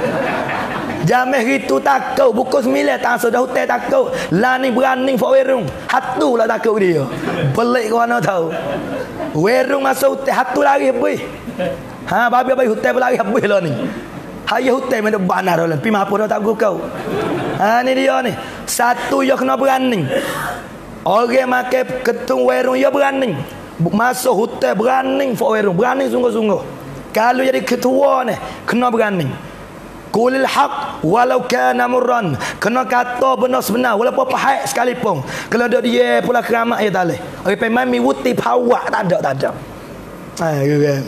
Jameh itu takut. Buku sembilan tak sudah hutan takut. Lah ni berani for werung. Hatu lah takut dia. Pelik kau mana tahu. Werung masuk hutan, hatu lari habis. Ha, babi babi hutan lari habis lah ni. Hai hutan mana banar lah. Pi apa dah tak kau. Ha ni dia ni. Satu yo kena berani. Orang makan ketung werung yo berani. Masuk hutan berani for werung. Berani sungguh-sungguh. Kalau jadi ketua ni kena berani. Qulil haq walau kana murran. Kena kata benar sebenar walaupun pahit sekalipun. Kalau dak dia pula keramat ya tak leh. Oi pemami wuti pawak tak ada tak ada. Ha kan.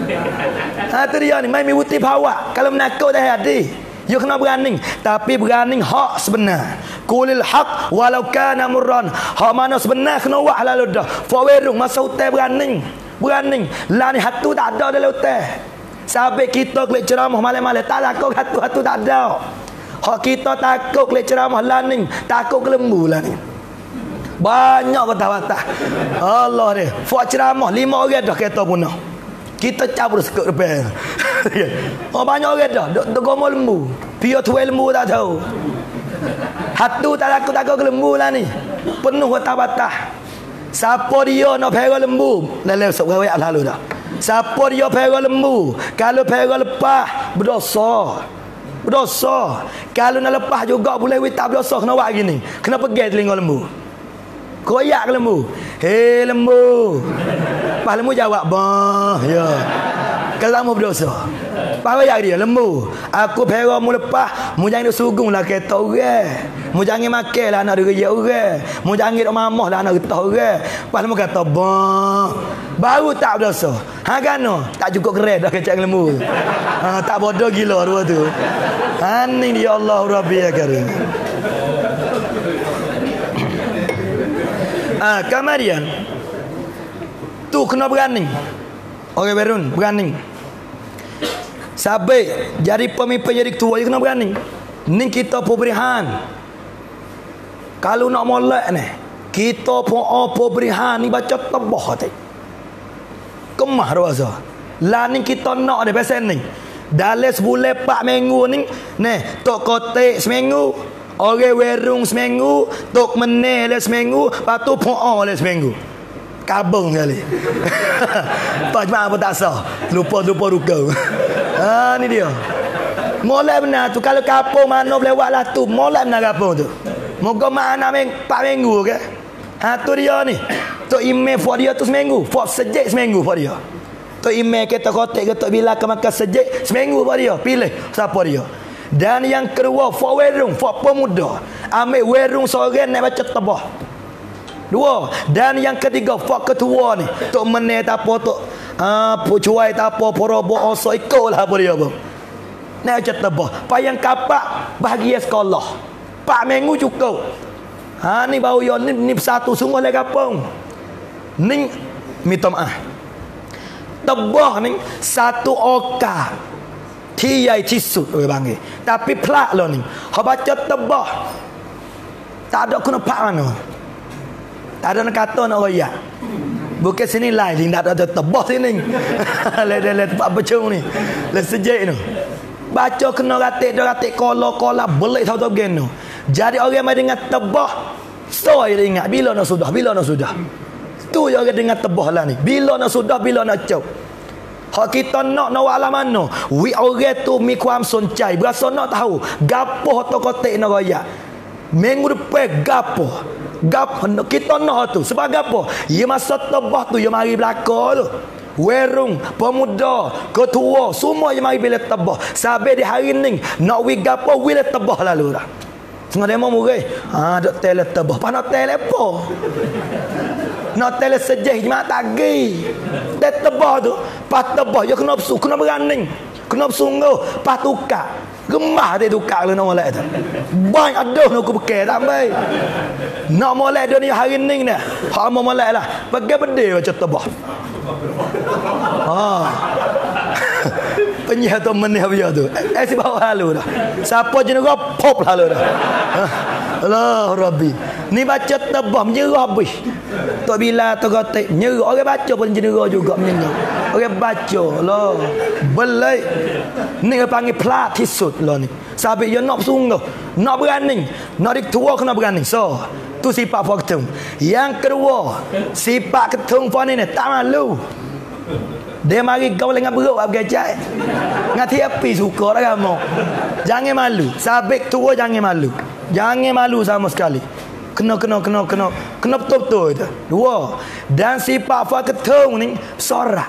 Ha tu dia ni mai wuti pawak. Kalau menakut dah hati. You kena berani, tapi berani hak sebenar. Qulil haq walau kana murran. Hak mana sebenar kena wak lalu dah. Fawerung masa hutan berani. Berani. Lah ni hatu tak ada dalam hutan. Sampai kita kelik ceramah malam-malam tak takut hatu-hatu tak ada. Hak kita takut kelik ceramah lah ni, takut ke lembu lah ni. Banyak patah-patah. Allah ni. Fak ceramah lima orang dah kereta punah. Kita cabut sekut depan. Oh banyak orang dah duk gomo lembu. Pio tuai lembu tak tahu. Hatu tak takut takut ke lembu lah ni. Penuh patah-patah. Siapa dia nak perah lembu? Lalu sok gawe lalu dah. Siapa dia perah lembu? Kalau perah lepas berdosa. Berdosa. Kalau nak lepas juga boleh wit tak berdosa kena buat gini. Kena pegang telinga lembu. Koyak ke lembu. Hei lembu. Pas lembu jawab, "Bah, ya." Kalau kamu berdosa. Pas koyak dia lembu. Aku perah mu lepas, mu jangan duk sugunglah kereta orang. Mu jangan makanlah anak dia orang. Mu jangan duk mamahlah anak getah orang. Pas lembu kata, "Bah." Baru tak berdosa. Ha kano? Tak cukup keren dah kecak lembu. Ha tak bodoh gila dua tu. Ha ni dia Allah Rabbi ya Karim. Ah, kemudian tu kena berani. Orang berun berani. Sampai jadi pemimpin jadi ketua kena berani. Ni kita pemberian. Kalau nak molek ni, kita pun apa berihan ni baca tabah tu. Kemah rasa. Lah ni kita nak ada pasal ni. Dalam sebulan empat minggu ni, ni tok kotek seminggu. Orang werung seminggu, tok menel seminggu, patu po'o le seminggu. Kabung kali. Tak cuma apa tak sah. Lupa-lupa ruka. Ha ni dia. Molek benar tu kalau kapung mana boleh buat lah tu. Molek benar kapung tu. Moga mana ming empat minggu ke. Ha tu dia ni. Tok email for dia tu seminggu. For sejak seminggu for dia. Tok email kita kotek ke tok bila ke makan sejak seminggu for dia. Pilih siapa dia. Dan yang kedua, for werung, for pemuda. Ambil werung seorang nak baca tabah. Dua. Dan yang ketiga, for ketua ni. Tok meneh tak apa, tok ah, pucuai tak apa, porobo oso ikutlah apa dia apa. Nak baca tabah. Pak yang kapak, bahagia sekolah. Pak minggu cukup. Ha ni baru yo ni, ni satu sungguh le kapung. Ni minta maaf. Tabah ni satu oka. Tiai tisut orang panggil. Tapi pelak lah ni. Hak baca tebah. Tak ada kena pak mana. Tak ada nak kata nak royak. Bukan sini lain. Tak ada tebah sini. Lihat-lihat tempat becung ni. Lihat sejak ni. Baca kena ratik. Dia ratik kola-kola. Belik tahu-tahu begini. Jadi orang yang dengar tebah. So dia ingat. Bila nak sudah. Bila nak sudah. Tu yang orang dengar tebah lah ni. Bila nak sudah. Bila nak cok. Hak kita nak nak alam mana? We orang tu mi kuam soncai. Berasa nak tahu gapo to kotek nak raya. Minggu depan gapo? Gapo kita nak tu. Sebab gapo? Ya masa tebah tu ya mari belaka tu. werung, pemuda, ketua, semua yang mari bila tebah. Sampai di hari ni nak wi gapo wi tebah lalu dah. Setengah demo murai. Ha dok tele tebah. Pana tele apa? Nak tele sejeh mak tagi. Tet tebah tu, pas tebah yo kena su, kena berani. Kena sungguh, pas tukar. Gemah dia tukar le nak molek tu. Banyak aduh nak aku pakai tak baik. Nak molek dunia hari ni ni. Hak mau molek lah. Pakai benda macam tebah. Ha. Penyah tu menih dia tu. Eh si bawa lalu dah. Siapa jenis kau pop lalu dah. Allah Rabbi. Ni baca tebah menyerah habis. Tok bila tu gotek menyerah. Orang baca pun menyerah juga menyerah. Orang baca lah. Belai. Ni panggil pelat tisut lah ni. Sabit dia nak sungguh. Nak berani. Nak ditua kena berani. So. Tu sifat puan ketung. Yang kedua. Sifat ketung puan ni tak malu. Dia mari kau dengan beruk apa gajah. Ngati api suka dah kamu. Jangan malu. Sabik tua jangan malu. Jangan malu sama sekali. Kena kena kena kena kena betul-betul itu. Dua. Dan sifat fa ketung ni sorak.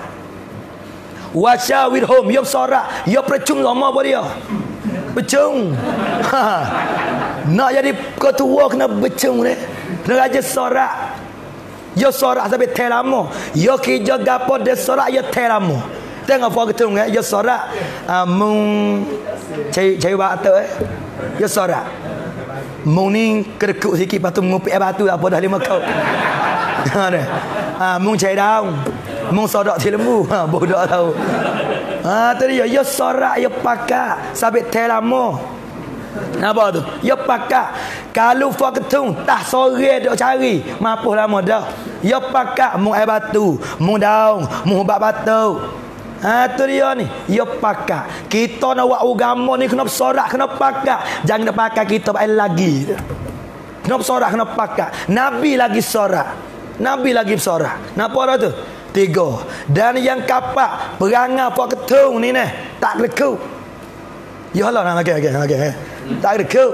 Wasyawirhum ya sorak, ya percung sama apa dia. Bercung. Ha. Nak jadi ketua kena bercung ni. Kena raja sorak. Ya sorak sampai teramo. Ya kerja gapo dia sorak ya teramo. Tengok apa ketung eh. Ya sorak. Mung cai cai batu eh. Ya sorak. Mung ni kerekuk sikit patu ngupik batu apa dah lima kau. Ha dah. Ha mung cai daun. Mung sodak si lembu. Ha bodoh tahu. Ha tu dia ya sorak ya pakak sampai teramo. Apa tu? Ya pakak. Kalau fa ketung tak sore dok cari, mapuh lama dah. Ya pakak mu air batu, mu daun, mu ubat batu. Ha tu dia ni. Ya pakak. Kita nak buat agama ni kena bersorak, kena pakak. Jangan nak pakak kita baik lagi. Kena bersorak, kena pakak. Nabi lagi sorak. Nabi lagi bersorak. Napa dah tu? Tiga. Dan yang kapak perangai fa ketung ni ni tak lekuk. Ya Allah nak okey okey okey. Tak ada kau.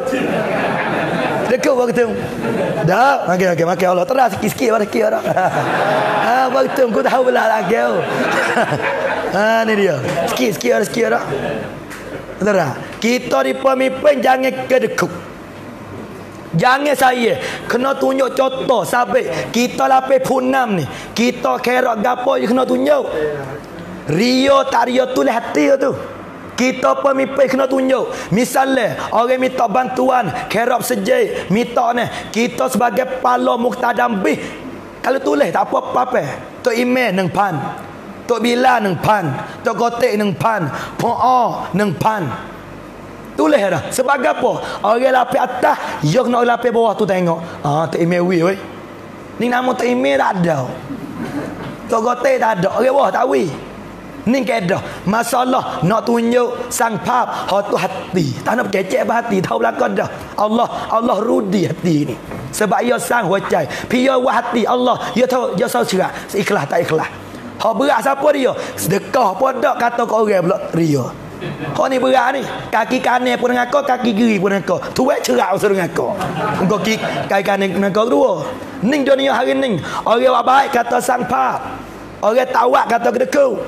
Dekau waktu. Dah, okey okey makan Allah. Terus sikit-sikit pada sikit dah. Ha, waktu aku tahu belah lagi. Ha, ni dia. Sikit-sikit ada sikit dah. Terus. Kita di pemimpin jangan kedekuk. Jangan saya kena tunjuk contoh sabit. Kita lapis punam ni. Kita kerok gapo je kena tunjuk. Rio tak rio tulis hati tu. Kita pemimpin kena tunjuk. Misalnya orang minta bantuan kerap sejai minta ni, kita sebagai pala muktadam bih kalau tulis tak apa-apa. Tok email nang pan, tok bila nang pan, tok kotek nang pan, poa nang pan. Tulis dah. Sebagai apa? Orang lapis atas, yo kena lapis bawah tu tengok. Ah tok email wi oi. Ni nama tok email tak ada. Tok kotek tak ada. Orang bawah tak wi. Ni kedah masalah nak tunjuk sang pap hatu hati. Tak nak kecek hati tahu belakang dah. Allah Allah rudi hati ni. Sebab ia sang huacai. Pia wa hati Allah ia tahu dia tahu cerak. Ikhlas tak ikhlas. Ha berat siapa dia? Sedekah pun dak kata ke orang pula ria. Kau ni berat ni. Kaki kanan pun dengan kau, kaki kiri pun dengan kau. Tuai cerak usah dengan kau. Engkau kaki kaki kanan dengan kau dua. Ning dunia hari ni orang baik kata sang pap. Orang tawak kata kedekau.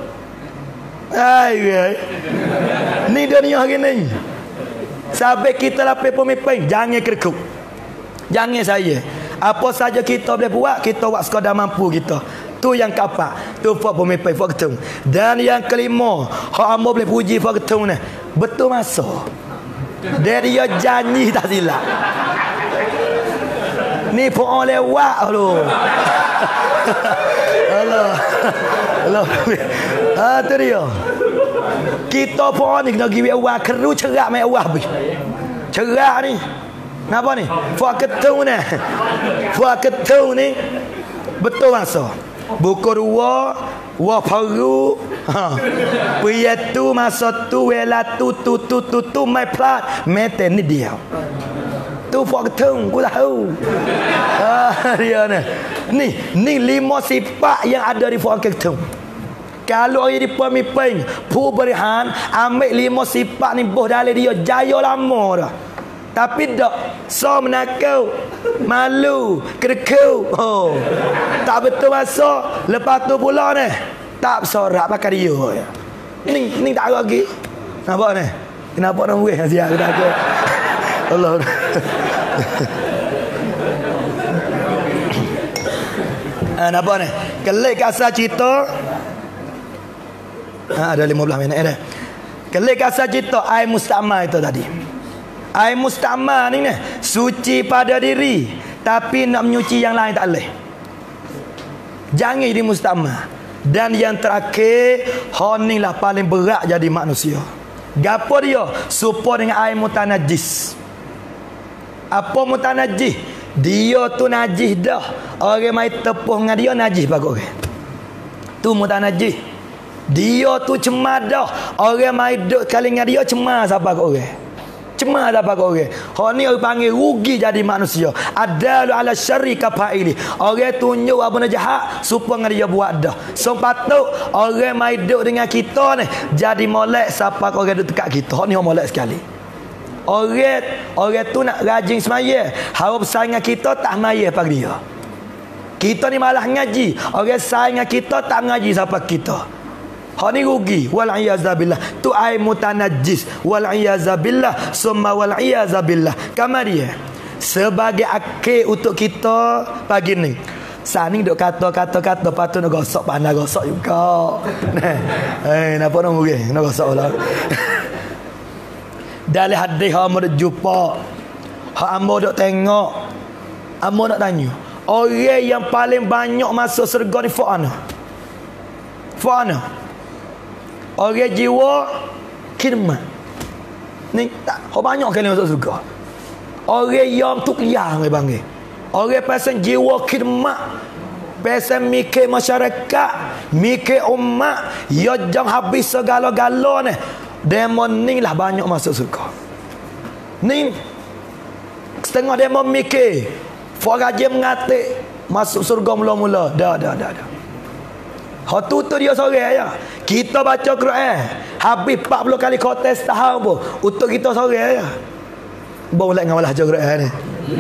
Ai ai. Ni dunia hari ni. Sampai kita lapis pemimpin jangan kerekuk. Jangan saya. Apa saja kita boleh buat, kita buat sekadar mampu kita. Tu yang kapak. Tu fak pemimpin fak ketung. Dan yang kelima, hak amba boleh puji fak ketung ni. Betul masa. Dari dia janji tak silap. Ni pun lewat lu. Allah. Allah. Ha tu dia. Kita pun ni kena give awak keru cerak mai awak habis. Cerak ni. Napa ni? Fuak ketung ni. Fuak ketung ni betul masa. Buku dua, wa paru. Ha. Pia tu masa tu wela tu tu tu tu tu mai plat mete ni dia. Tu fuak ketung ku tahu. Ha dia ni. Ni ni lima sifat yang ada di fuak ketung. Kalau orang di pemimpin pemberian ambil lima sifat ni boh dalil dia jaya lama dah. Tapi dak so menakau, malu, kedekau. Oh. Tak betul masa lepas tu pula ni. Tak bersorak pakai dia ya. Ni ni tak lagi. Nampak ni? Kenapa orang weh dia kata aku. Allah. Ah, nampak ni? Kelik asal cerita. Ah, ada lima belas minit dah. Kelik asal cerita ai musta'mal itu tadi. Ai musta'mal ni ni suci pada diri, tapi nak menyuci yang lain tak boleh. Jangan jadi musta'mal. Dan yang terakhir, hal ni lah paling berat jadi manusia. Gapo dia? Supo dengan air mutanajis. Apa mutanajis? Dia tu najis dah. Orang mai tepuh dengan dia najis bagok orang. Tu mutanajis. Dia tu cemar dah. Orang mai duk kali dengan dia cemar siapa kau orang. Cemar siapa kau orang. Hak ni orang panggil rugi jadi manusia. Adalu ala syarri kafaili. Orang tunjuk apa nak jahat supaya dengan dia buat dah. So patut orang mai duk dengan kita ni jadi molek siapa kau orang duk dekat kita. Hak ni orang molek sekali. Orang orang tu nak rajin semaya. Harap bersaing dengan kita tak semaya pagi dia. Kita ni malah ngaji. Orang saing dengan kita tak ngaji siapa kita. Hak ni rugi. Wal iyazabillah. Tu ai mutanajjis. Wal iyazabillah. Summa wal iyazabillah. Kamar dia. Sebagai akhir untuk kita pagi ni. Sani duk kata-kata-kata patut nak gosok pandai gosok juga. Eh, nampak nak rugi. Nak gosok lah. Dari hadis hamba duk jumpa. Hak hamba duk tengok. Hamba nak tanya. Orang yang paling banyak masuk syurga ni fa'ana. Fa'ana. Orang jiwa khidmat. Ni tak hak banyak kali masuk syurga. Orang yang tuqyah mai panggil. Orang pasal jiwa khidmat. Pasal mikir masyarakat, mikir umat, ya jangan habis segala-gala ni. Demon ni lah banyak masuk syurga. Ni setengah demon mikir Faraji mengatik masuk surga mula-mula. Dah, dah, dah, dah. Hak tu tu dia sore ya. Kita baca Quran habis empat puluh kali khotam setahun pun untuk kita sore ya. Bawa lek ngawalah baca Quran ni.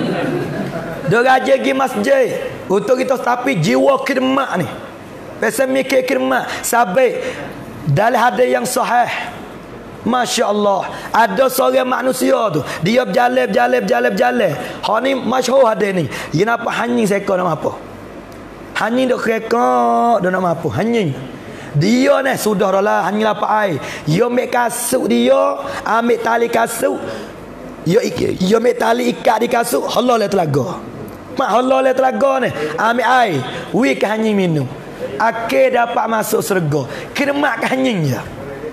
Dia rajin pergi masjid untuk kita, tapi jiwa khidmat ni. Pasal mikir khidmat sampai dalam hadis yang sahih. Masya Allah, ada seorang manusia tu dia berjalan berjalan berjalan berjalan. Hak ni masyhur hadis ni. Dia nampak hanying seekor nama apa? Hanying dok kerekak dak nama apa? Hanying. Dia ni sudah dah lah hanying lapar air. Dia ambil kasut dia, ambil tali kasut. Dia dia ambil tali ikat di kasut, halal le telaga. Mak halal le telaga ni, ambil air, wi ke hanying minum. Akhir dapat masuk syurga. Khidmat ke hanying je.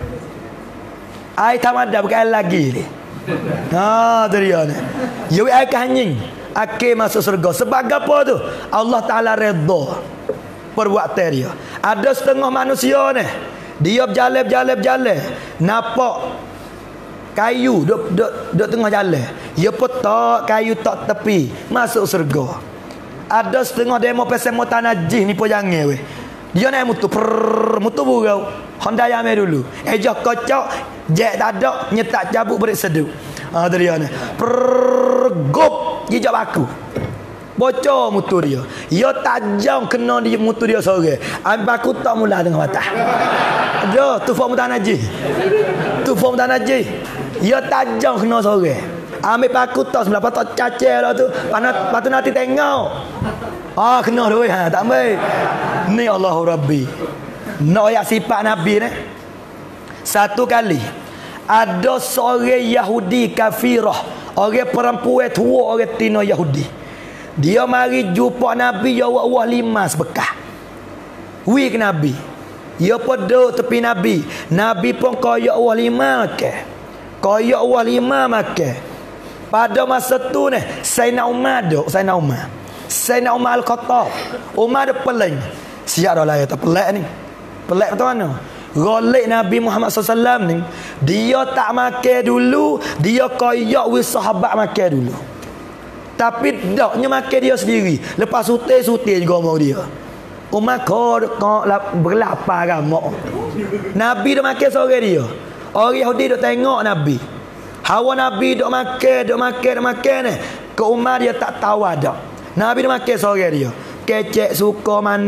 Air tamada bukan air lagi ni. Ha, tu dia ni. Ya air ke hanying. Akhir masuk surga. Sebab apa tu? Allah Ta'ala redha perbuatan dia. Ada setengah manusia ni, dia berjalan berjalan berjalan, nampak kayu duk duk duk tengah jalan. Dia petak kayu tak tepi, masuk surga. Ada setengah demo pasal mutanajis ni pun jangan weh. Dia naik mutu prrrr, mutu burau Honda yang ambil dulu. Ejah kocok, jet tak ada, nyetak cabut berik seduk. Ah, tu dia ni. Prrrr, gop, jejak baku. Bocor mutu dia. Dia tajam kena di mutu dia sore. Ambil baku tak mula dengan batah. Ada, tu form mutanajis. Tu form mutanajis. Dia tajam kena sore. Ambil baku tak sebelah, patut cacah lah tu. Panat, patut nanti tengok. Ah, kena tu ha, tak ambil. Ni Allahu Rabbi. Nak ayat sifat Nabi ni. Satu kali ada seorang Yahudi kafirah, orang perempuan tua, orang tina Yahudi. Dia mari jumpa Nabi, dia wah lima sebekah. Wi ke Nabi. Dia peduk tepi Nabi. Nabi pun koyak wah lima makan. Koyak wah lima makan. Pada masa tu ni Sayyidina Umar duk, Sayyidina Umar. Sayyidina Umar Al-Khattab. Umar ada peling. Siap dah lah ya, tak pelak ni. Pelak macam mana? Golek Nabi Muhammad sallallahu alaihi wasallam ni, dia tak makan dulu, dia koyak wis sahabat makan dulu. Tapi daknya makan dia sendiri. Lepas sutir-sutir juga mau dia. Umar kau kau berlapar gamak. Nabi dah makan sore dia. Orang Yahudi duk tengok Nabi. Hawa Nabi duk makan, duk makan, duk makan ni. Ke Umar dia tak tahu ada. Nabi dah makan sore dia. Kecek suka manis.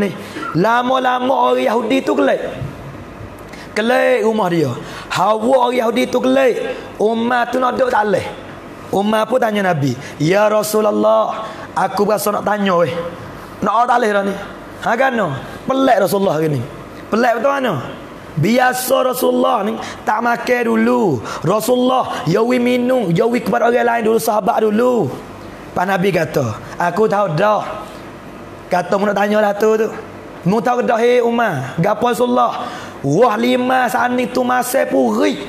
Lama-lama orang Yahudi tu kelak. Kelak rumah dia. Hawa orang Yahudi tu kelak. Umar tu nak duduk tak boleh. Umar pun tanya Nabi, "Ya Rasulullah, aku berasa nak tanya weh. Nak tak boleh dah ni." Ha kan no? Pelik Rasulullah hari ni. Pelik betul mana? Biasa Rasulullah ni tak makan dulu. Rasulullah yawi minum, yawi kepada orang lain dulu, sahabat dulu. Pak Nabi kata, "Aku tahu dah." Kata mu nak tanya lah tu tu. Mu tahu dah hei Umar, gapo Rasulullah? Wah lima saat ni tu masa puri.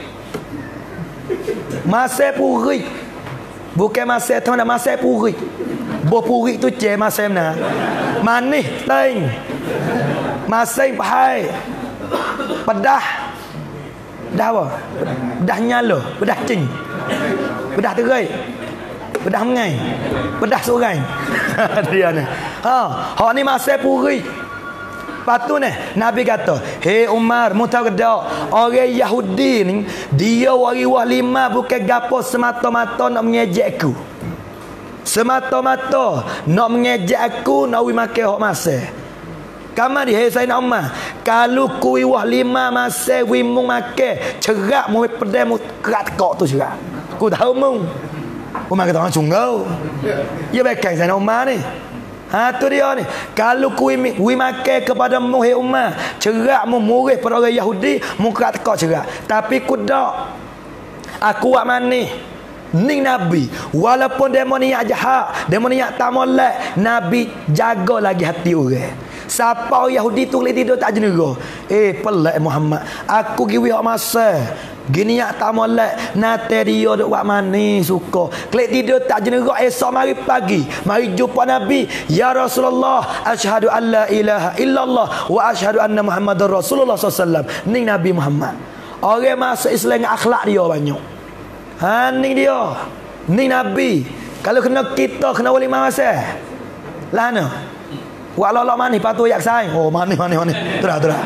Masa puri. Bukan masa tu, masa puri. Bo puri tu je masa mana? Manis teng. Masa pahai. Pedah. Pedah apa? Pedah nyala, pedah cing. Pedah terai. Pedah mengai. Pedah sorai. Dia ni. Ha, hak ni masa puri. Patu ni Nabi kata, "Hei Umar, mu tahu tak? Orang Yahudi ni dia wari-wah lima bukan gapo semata-mata nak mengejek aku. Semata-mata nak mengejek aku, nak wi makan hak masa. Kamar di hei Sayyidina Umar, kalau ku wah lima masa wi mung makan, cerak mu pedai mu kerat kok tu cerak. Ku tahu mu. Umar kata orang cungau. Ya baik Sayyidina Umar ni. Ha tu dia ni. Kalau ku wi makan kepada mu hei Umar, cerak mu murih pada orang Yahudi, mu kerat kok cerak. Tapi ku dak. Aku buat manis. Ni Nabi, walaupun demo niat jahat, demo niat tak molek, Nabi jaga lagi hati orang. Siapa Yahudi tu boleh tidur tak jenera. Eh pelik Muhammad, aku giwi hak masa gini niat tak molek, nate dia duk buat manis suka. Klik tidur tak jenera, esok mari pagi mari jumpa Nabi. Ya Rasulullah, asyhadu an la ilaha illallah wa asyhadu anna Muhammadar Rasulullah sallallahu alaihi wasallam. Ni Nabi Muhammad. Orang masuk Islam dengan akhlak dia banyak. Ha ni dia. Ni Nabi. Kalau kena kita kena wali masa. Lah no. Walau-walau manis patu yak saing. Oh manis manis manis. Terah terah.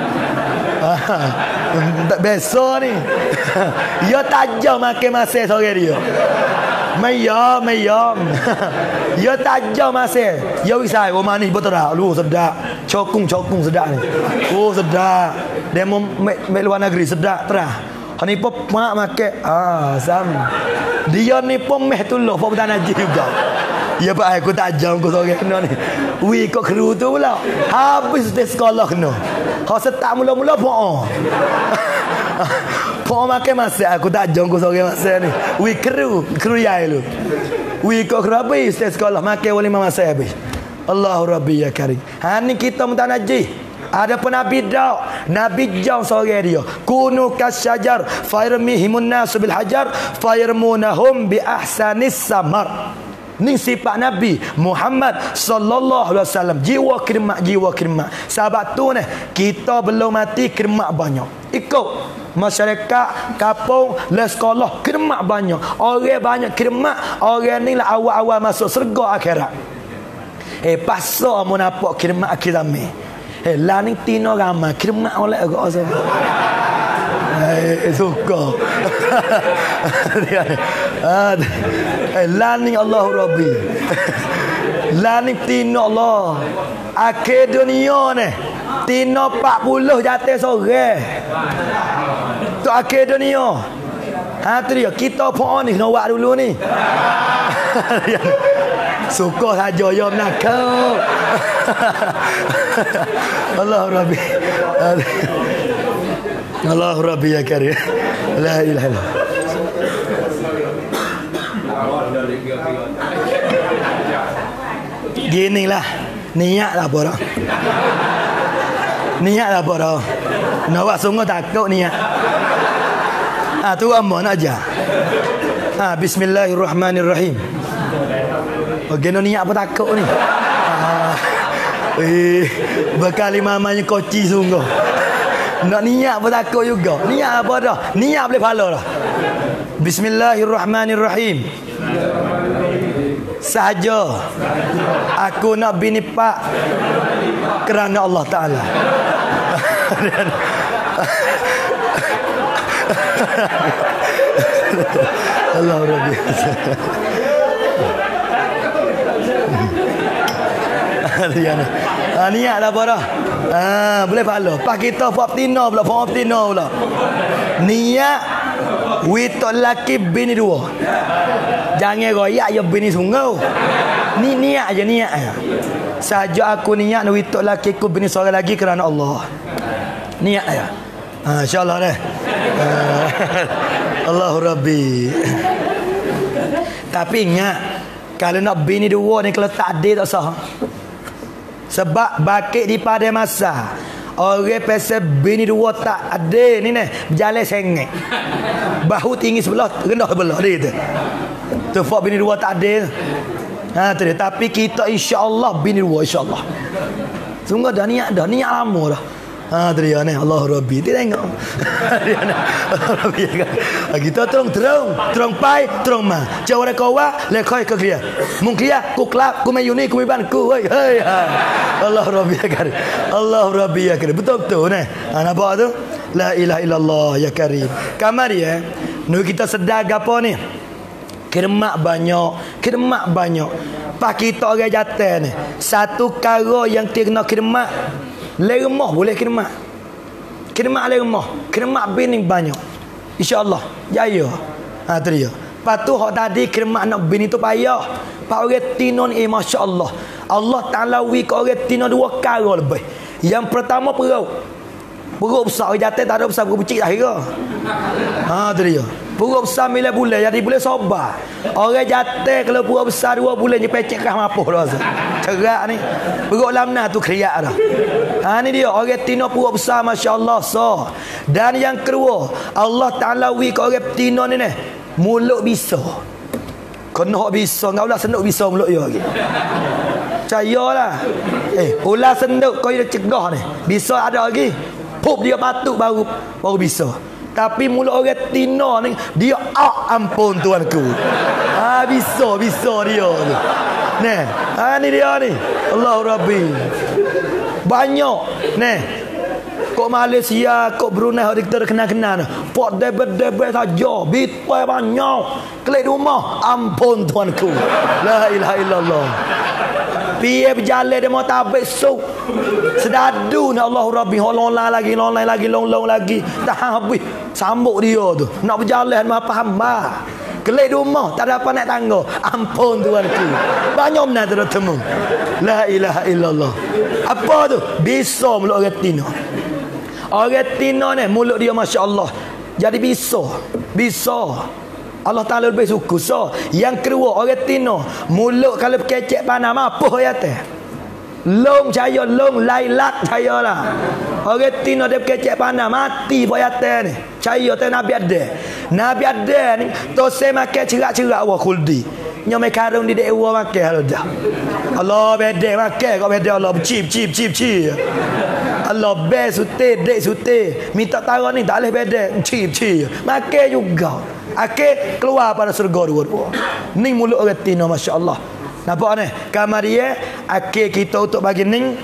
Tak biasa ni. Ya tajam makan masa sore dia. Mayam mayam. Ya tajam masa. Ya wisai oh manis betul dah. Lu sedap. Cokung cokung sedap ni. Oh sedap. Demo me luar negeri sedap terah. Ni pun mak makan ah sam. Dia ni pun meh tuluh pun tak najis juga. Ya pak aku tak jam aku sore kena ni. Wi kok keru tu pula. Habis di sekolah kena. Kau setak mula-mula pun. Pun makan masa aku tak jam aku sore masa ni. Wi keru, keru yai lu. Wi kok keru habis di sekolah makan wali masa habis. Allahu Rabbi ya karim. Ha ni kita mutan najis. Ada pun Nabi Daud, Nabi jauh sore dia. Kunu kasyajar fayrmihimun nasu bil hajar fayrmunahum bi ahsanis samar. Ni sifat Nabi Muhammad sallallahu alaihi wasallam. Jiwa khidmat, jiwa khidmat. Sahabat tu ni, kita belum mati khidmat banyak. Ikut masyarakat kampung le sekolah khidmat banyak. Orang banyak khidmat, orang ni lah awal-awal masuk syurga akhirat. Eh pasal mu nampak khidmat akhir zaman. Eh lah ni tino ramai khidmat oleh agak asal. Eh suka. Eh lah ni Allah Rabbi. Lah ni tino Allah. Akhir dunia ni tino empat puluh jatuh sore. Tu akhir dunia. Ha tu dia kita pun ni kena buat dulu ni. Suka saja ya menakau. Allah Rabbi. Allah Rabbi ya karim. La ilaha illallah. Ginilah niat lah apa dah. Niat lah apa dah. Nak buat sungguh takut niat. Ah tu aman aja. Ah bismillahirrahmanirrahim. Bagaimana niat apa takut ni? Ah, eh, bekali mamanya koci sungguh. Nak niat apa takut juga. Niat apa dah? Niat boleh pahala dah. Bismillahirrahmanirrahim. Sahaja aku nak bini pak kerana Allah Ta'ala. Allah Rabbi. Ha, niat dah apa dah. Ha, boleh pahala. Pas kita buat betina pula, buat betina pula. Niat witok lelaki bini dua. Jangan royak ya bini sungguh. Ni niat aja niat aja. Saja aku niat witok lelaki ku bini seorang lagi kerana Allah. Niat aja. Ha, insya-Allah deh. Ha, Allahu Rabbi. Tapi ingat, kalau nak bini dua ni kalau tak ada tak sah. Sebab bakit di pada masa orang pasal bini dua tak ada ni ni berjalan sengit. Bahu tinggi sebelah, rendah sebelah dia tu. Tu fak bini dua tak ada. Ha tu dia. Tapi kita insya-Allah bini dua insya-Allah. Sungguh dah niat dah, niat lama dah. Ha tu dia ni Allah Rabbi. Dia tengok. Dia ni Allah Rabbi kan. Kita terung terung, terung pai, terung ma. Jauh kau wa, le khoi ke dia. Mung kia ku kelap, ku mayuni, ku miban ku. Hei hei. Allah Rabbi kan. Allah Rabbi kan. Betul-betul ni. Ha nampak tu? La ilaha illallah ya karim. Kamar dia, nu kita sedar gapo ni? Kermak banyak, kermak banyak. Pak kita orang jatuh ni. Satu kara yang terkena kermak lemah boleh khidmat. Khidmat lemah, khidmat bini banyak. Insya-Allah jaya. Ha tu dia. Patu hak tadi khidmat nak bini tu payah. Pak orang tino ni eh, masya-Allah. Allah Taala wi ke orang tino dua kara lebih. Yang pertama perut. Perut besar jatuh tak ada besar perut kecil dah kira. Ha tu dia. Perut besar sembilan bulan jadi boleh sabar. Orang jatuh kalau perut besar dua bulan je pecek kah mapuh dah rasa. Cerak ni. Perut lamna tu kriak dah. Ha ni dia orang tino perut besar masya-Allah so. Dan yang kedua, Allah Taala wi ke orang tino ni ni mulut bisa. Kena bisa, ngau lah senduk bisa mulut dia lagi. Percayalah. Eh, ulah senduk kau dia cegah ni. Bisa ada lagi. Pup dia batuk baru baru bisa. Tapi mulut orang tino ni dia ah ampun tuanku. Ah bisa bisa dia tu. Nah, ha ni dia ni. Allah Rabbi. Banyak nah. Kok Malaysia, kok Brunei hak kita kenal-kenal. Pot debet-debet saja, bitai banyak. Kelik rumah, ampun tuanku. La ilaha illallah. Piye berjalan dia mau tabik suk. Sedadu ni Allah Rabbi, long lagi, long lagi, long long lagi. Tahan habis. Sambuk dia tu. Nak berjalan apa hamba. Kelik rumah, tak ada apa naik tangga. Ampun tuanku. Banyak mana tu temu. La ilaha illallah. Apa tu? Bisa mulut orang tino. Orang tino ni mulut dia masya-Allah. Jadi bisa. Bisa. Allah Taala lebih suka. So, yang kedua orang tino mulut kalau kecek panah apa ya teh? Long cahaya long lailat cahaya lah. Orang tino dia kecek panah mati boya teh ni. Cahaya teh Nabi ada. Nabi ada ni to se makan cerak-cerak wa khuldi. Nyome karung di dewa makan halo dah. Allah bede makan kau bede Allah cip cip cip cip. Allah be sute dek sute. Minta taruh ni tak boleh bede cip cip. Makan juga. Akhir keluar pada surga dua-dua. Ni mulut orang tino masya-Allah. Nampak ni? Kamar dia akhir kita untuk bagi ni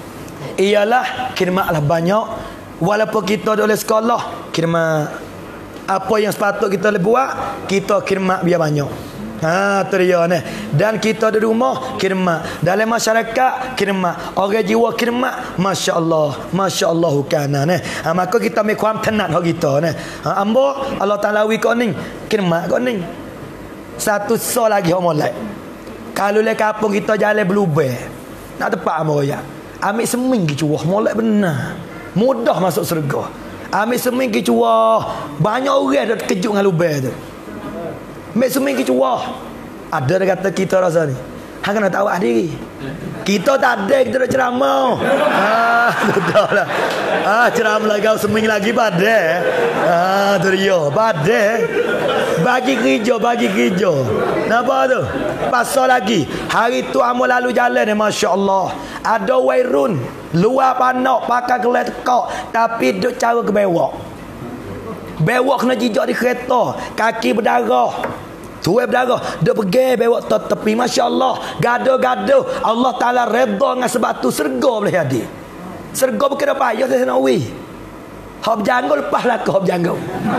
ialah khidmatlah banyak. Walaupun kita ada oleh sekolah, khidmat apa yang sepatut kita boleh buat, kita khidmat biar banyak. Ha tu dia ni. Dan kita di rumah khidmat, dalam masyarakat khidmat, orang jiwa khidmat, masya-Allah, masya-Allah kana ni. Ha maka kita ambil kuam tenat hak kita ni. Ha ambo Allah Taala wi kau ni khidmat kau ni. Satu so lagi hak molek. Kalau le kampung kita jalan berlubang. Nak tepat ambo ya. Ambil seming ke curah molek benar. Mudah masuk syurga. Ambil seming ke curah, banyak orang dah terkejut dengan lubang tu. Mek seming kecuah. Ada dia kata kita rasa ni. Hang kena tahu diri. Kita tak ada, kita nak ceramah. Ah, sudah lah. Ah, ceramah lagi kau seming lagi pada. Ah, tu dia. Pada. Bagi kerja, bagi kerja. Nampak tu? Pasal lagi. Hari tu amal lalu jalan ni, masya-Allah. Ada wairun luar panak pakai kelai tekak tapi duk cara ke bewak. Bewak kena jijak di kereta, kaki berdarah. Tuai berdarah, dia pergi bewak te tepi, masya-Allah. Gaduh-gaduh, Allah Taala redha dengan sebab tu serga boleh jadi. Serga bukan apa payah saya nak wi. Hab janggul lepas lah hab janggul.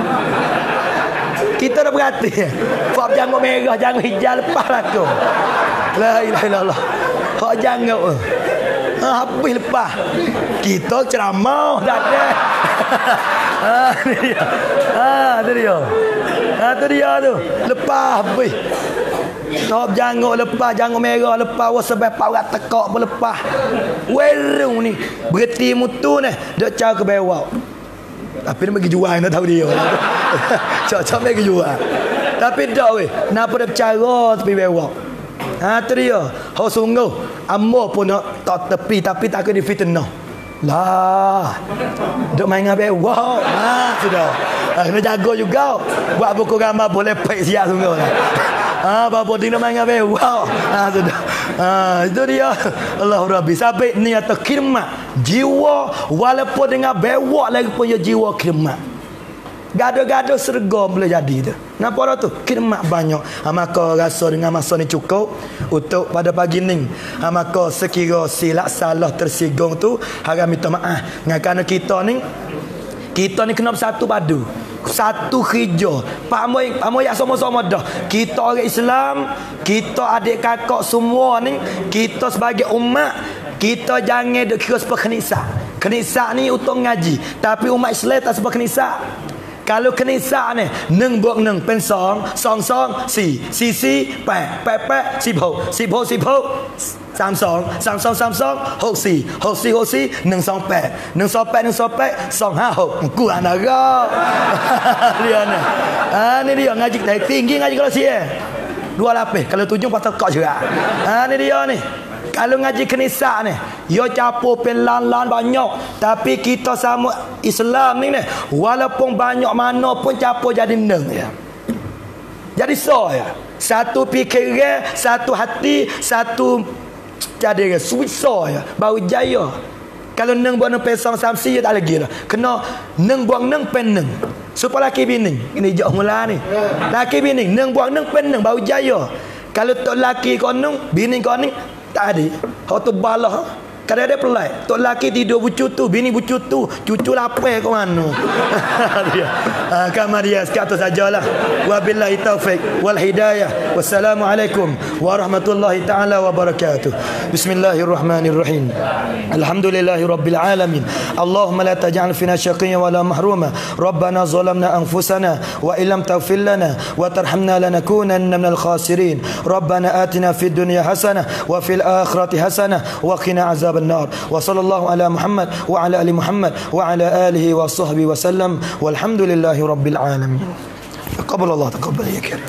Kita dah berhati. Hab janggul merah, janggul hijau lepas lah. La ilaha illallah. Hab janggul. Ha, habis lepas. Kita ceramah tak ada. Ha, ni dia. Ha, tu dia. Ha, tu dia tu. Lepas habis. Top janggut lepas, janggut merah lepas, wasabah paurat tekak pun lepas. Werung ni berhenti mutu ni, dak cau ke bawah. Tapi dia bagi jual nak tahu dia. Cak-cak bagi jual. Tapi dak weh, napa dak bercara tepi bawah. Ha tu dia. Hau sungguh, ambo pun nak tak tepi tapi tak kena fitnah. Lah. Duk main dengan bawah. Ha sudah. Ha, kena jaga juga. Buat buku gambar boleh pek siap sungguh lah. Ah, bapa dia main ngabe. Wow. Ah, sudah. Ah, itu dia. Allah Rabbi. Sampai ni atau khidmat jiwa walaupun dengan bewak lagi pun ya jiwa khidmat. Gaduh-gaduh serga boleh jadi tu. Napa dah tu? Khidmat banyak. Ha, maka rasa dengan masa ni cukup untuk pada pagi ni. Ha, maka sekira silap salah tersinggung tu, harap minta maaf. Kerana kita ni kita ni kena bersatu padu. Satu hijau. Pak Moy, Pak Moy sama-sama dah. Kita orang Islam, kita adik kakak semua ni, kita sebagai umat, kita jangan duk kira sepa kenisa. Kenisa ni untuk ngaji, tapi umat Islam tak sepa kenisa. Kalau kenisa ni neng buat neng pensong, song song si, si si, pe pe pe, si bo, si bo si bo. Samsung, Samsung, Samsung, hosi, hosi, hosi, neng sompet, neng sompet, neng sompet, song hao, kurang naga. Dia ni, ah ni dia ngaji dari tinggi ngaji kalau sia, dua lapis, kalau tujuh pasal kau juga. Ah ni dia ni, kalau ngaji kenisa ni, yo capo pelan-lan banyak, tapi kita sama Islam ni ni, walaupun banyak mana pun capo jadi neng ya, jadi so ya, satu fikiran, satu hati, satu jadi suicide ya, baru jaya. Kalau neng buang neng pesang samsi ya tak lagi dah. Kena neng buang neng pen neng. Supaya laki bini. Ini jauh mula ni. Laki bini neng buang neng pen neng baru jaya. Kalau tok laki kau neng, bini kau neng tak ada. Kau tu balah. Kadang ada pelai. Tok laki tidur bucutu, bini bucutu, cucu lapar ke mana? Dia. Ah, kamar dia sekatu sajalah. Wabillahi taufik wal hidayah. Wassalamualaikum warahmatullahi taala wabarakatuh. Bismillahirrahmanirrahim. Alhamdulillahi rabbil alamin. Allahumma la taj'al fina syaqiyyan wala mahruma. Rabbana zalamna anfusana wa illam taghfir lana wa tarhamna lanakunanna minal khasirin. Rabbana atina fid dunya hasanah wa fil akhirati hasanah wa qina azab النار وصلى الله على محمد وعلى آل محمد وعلى آله وصحبه وسلم والحمد لله رب العالمين. تقبل الله تقبل يا كريم.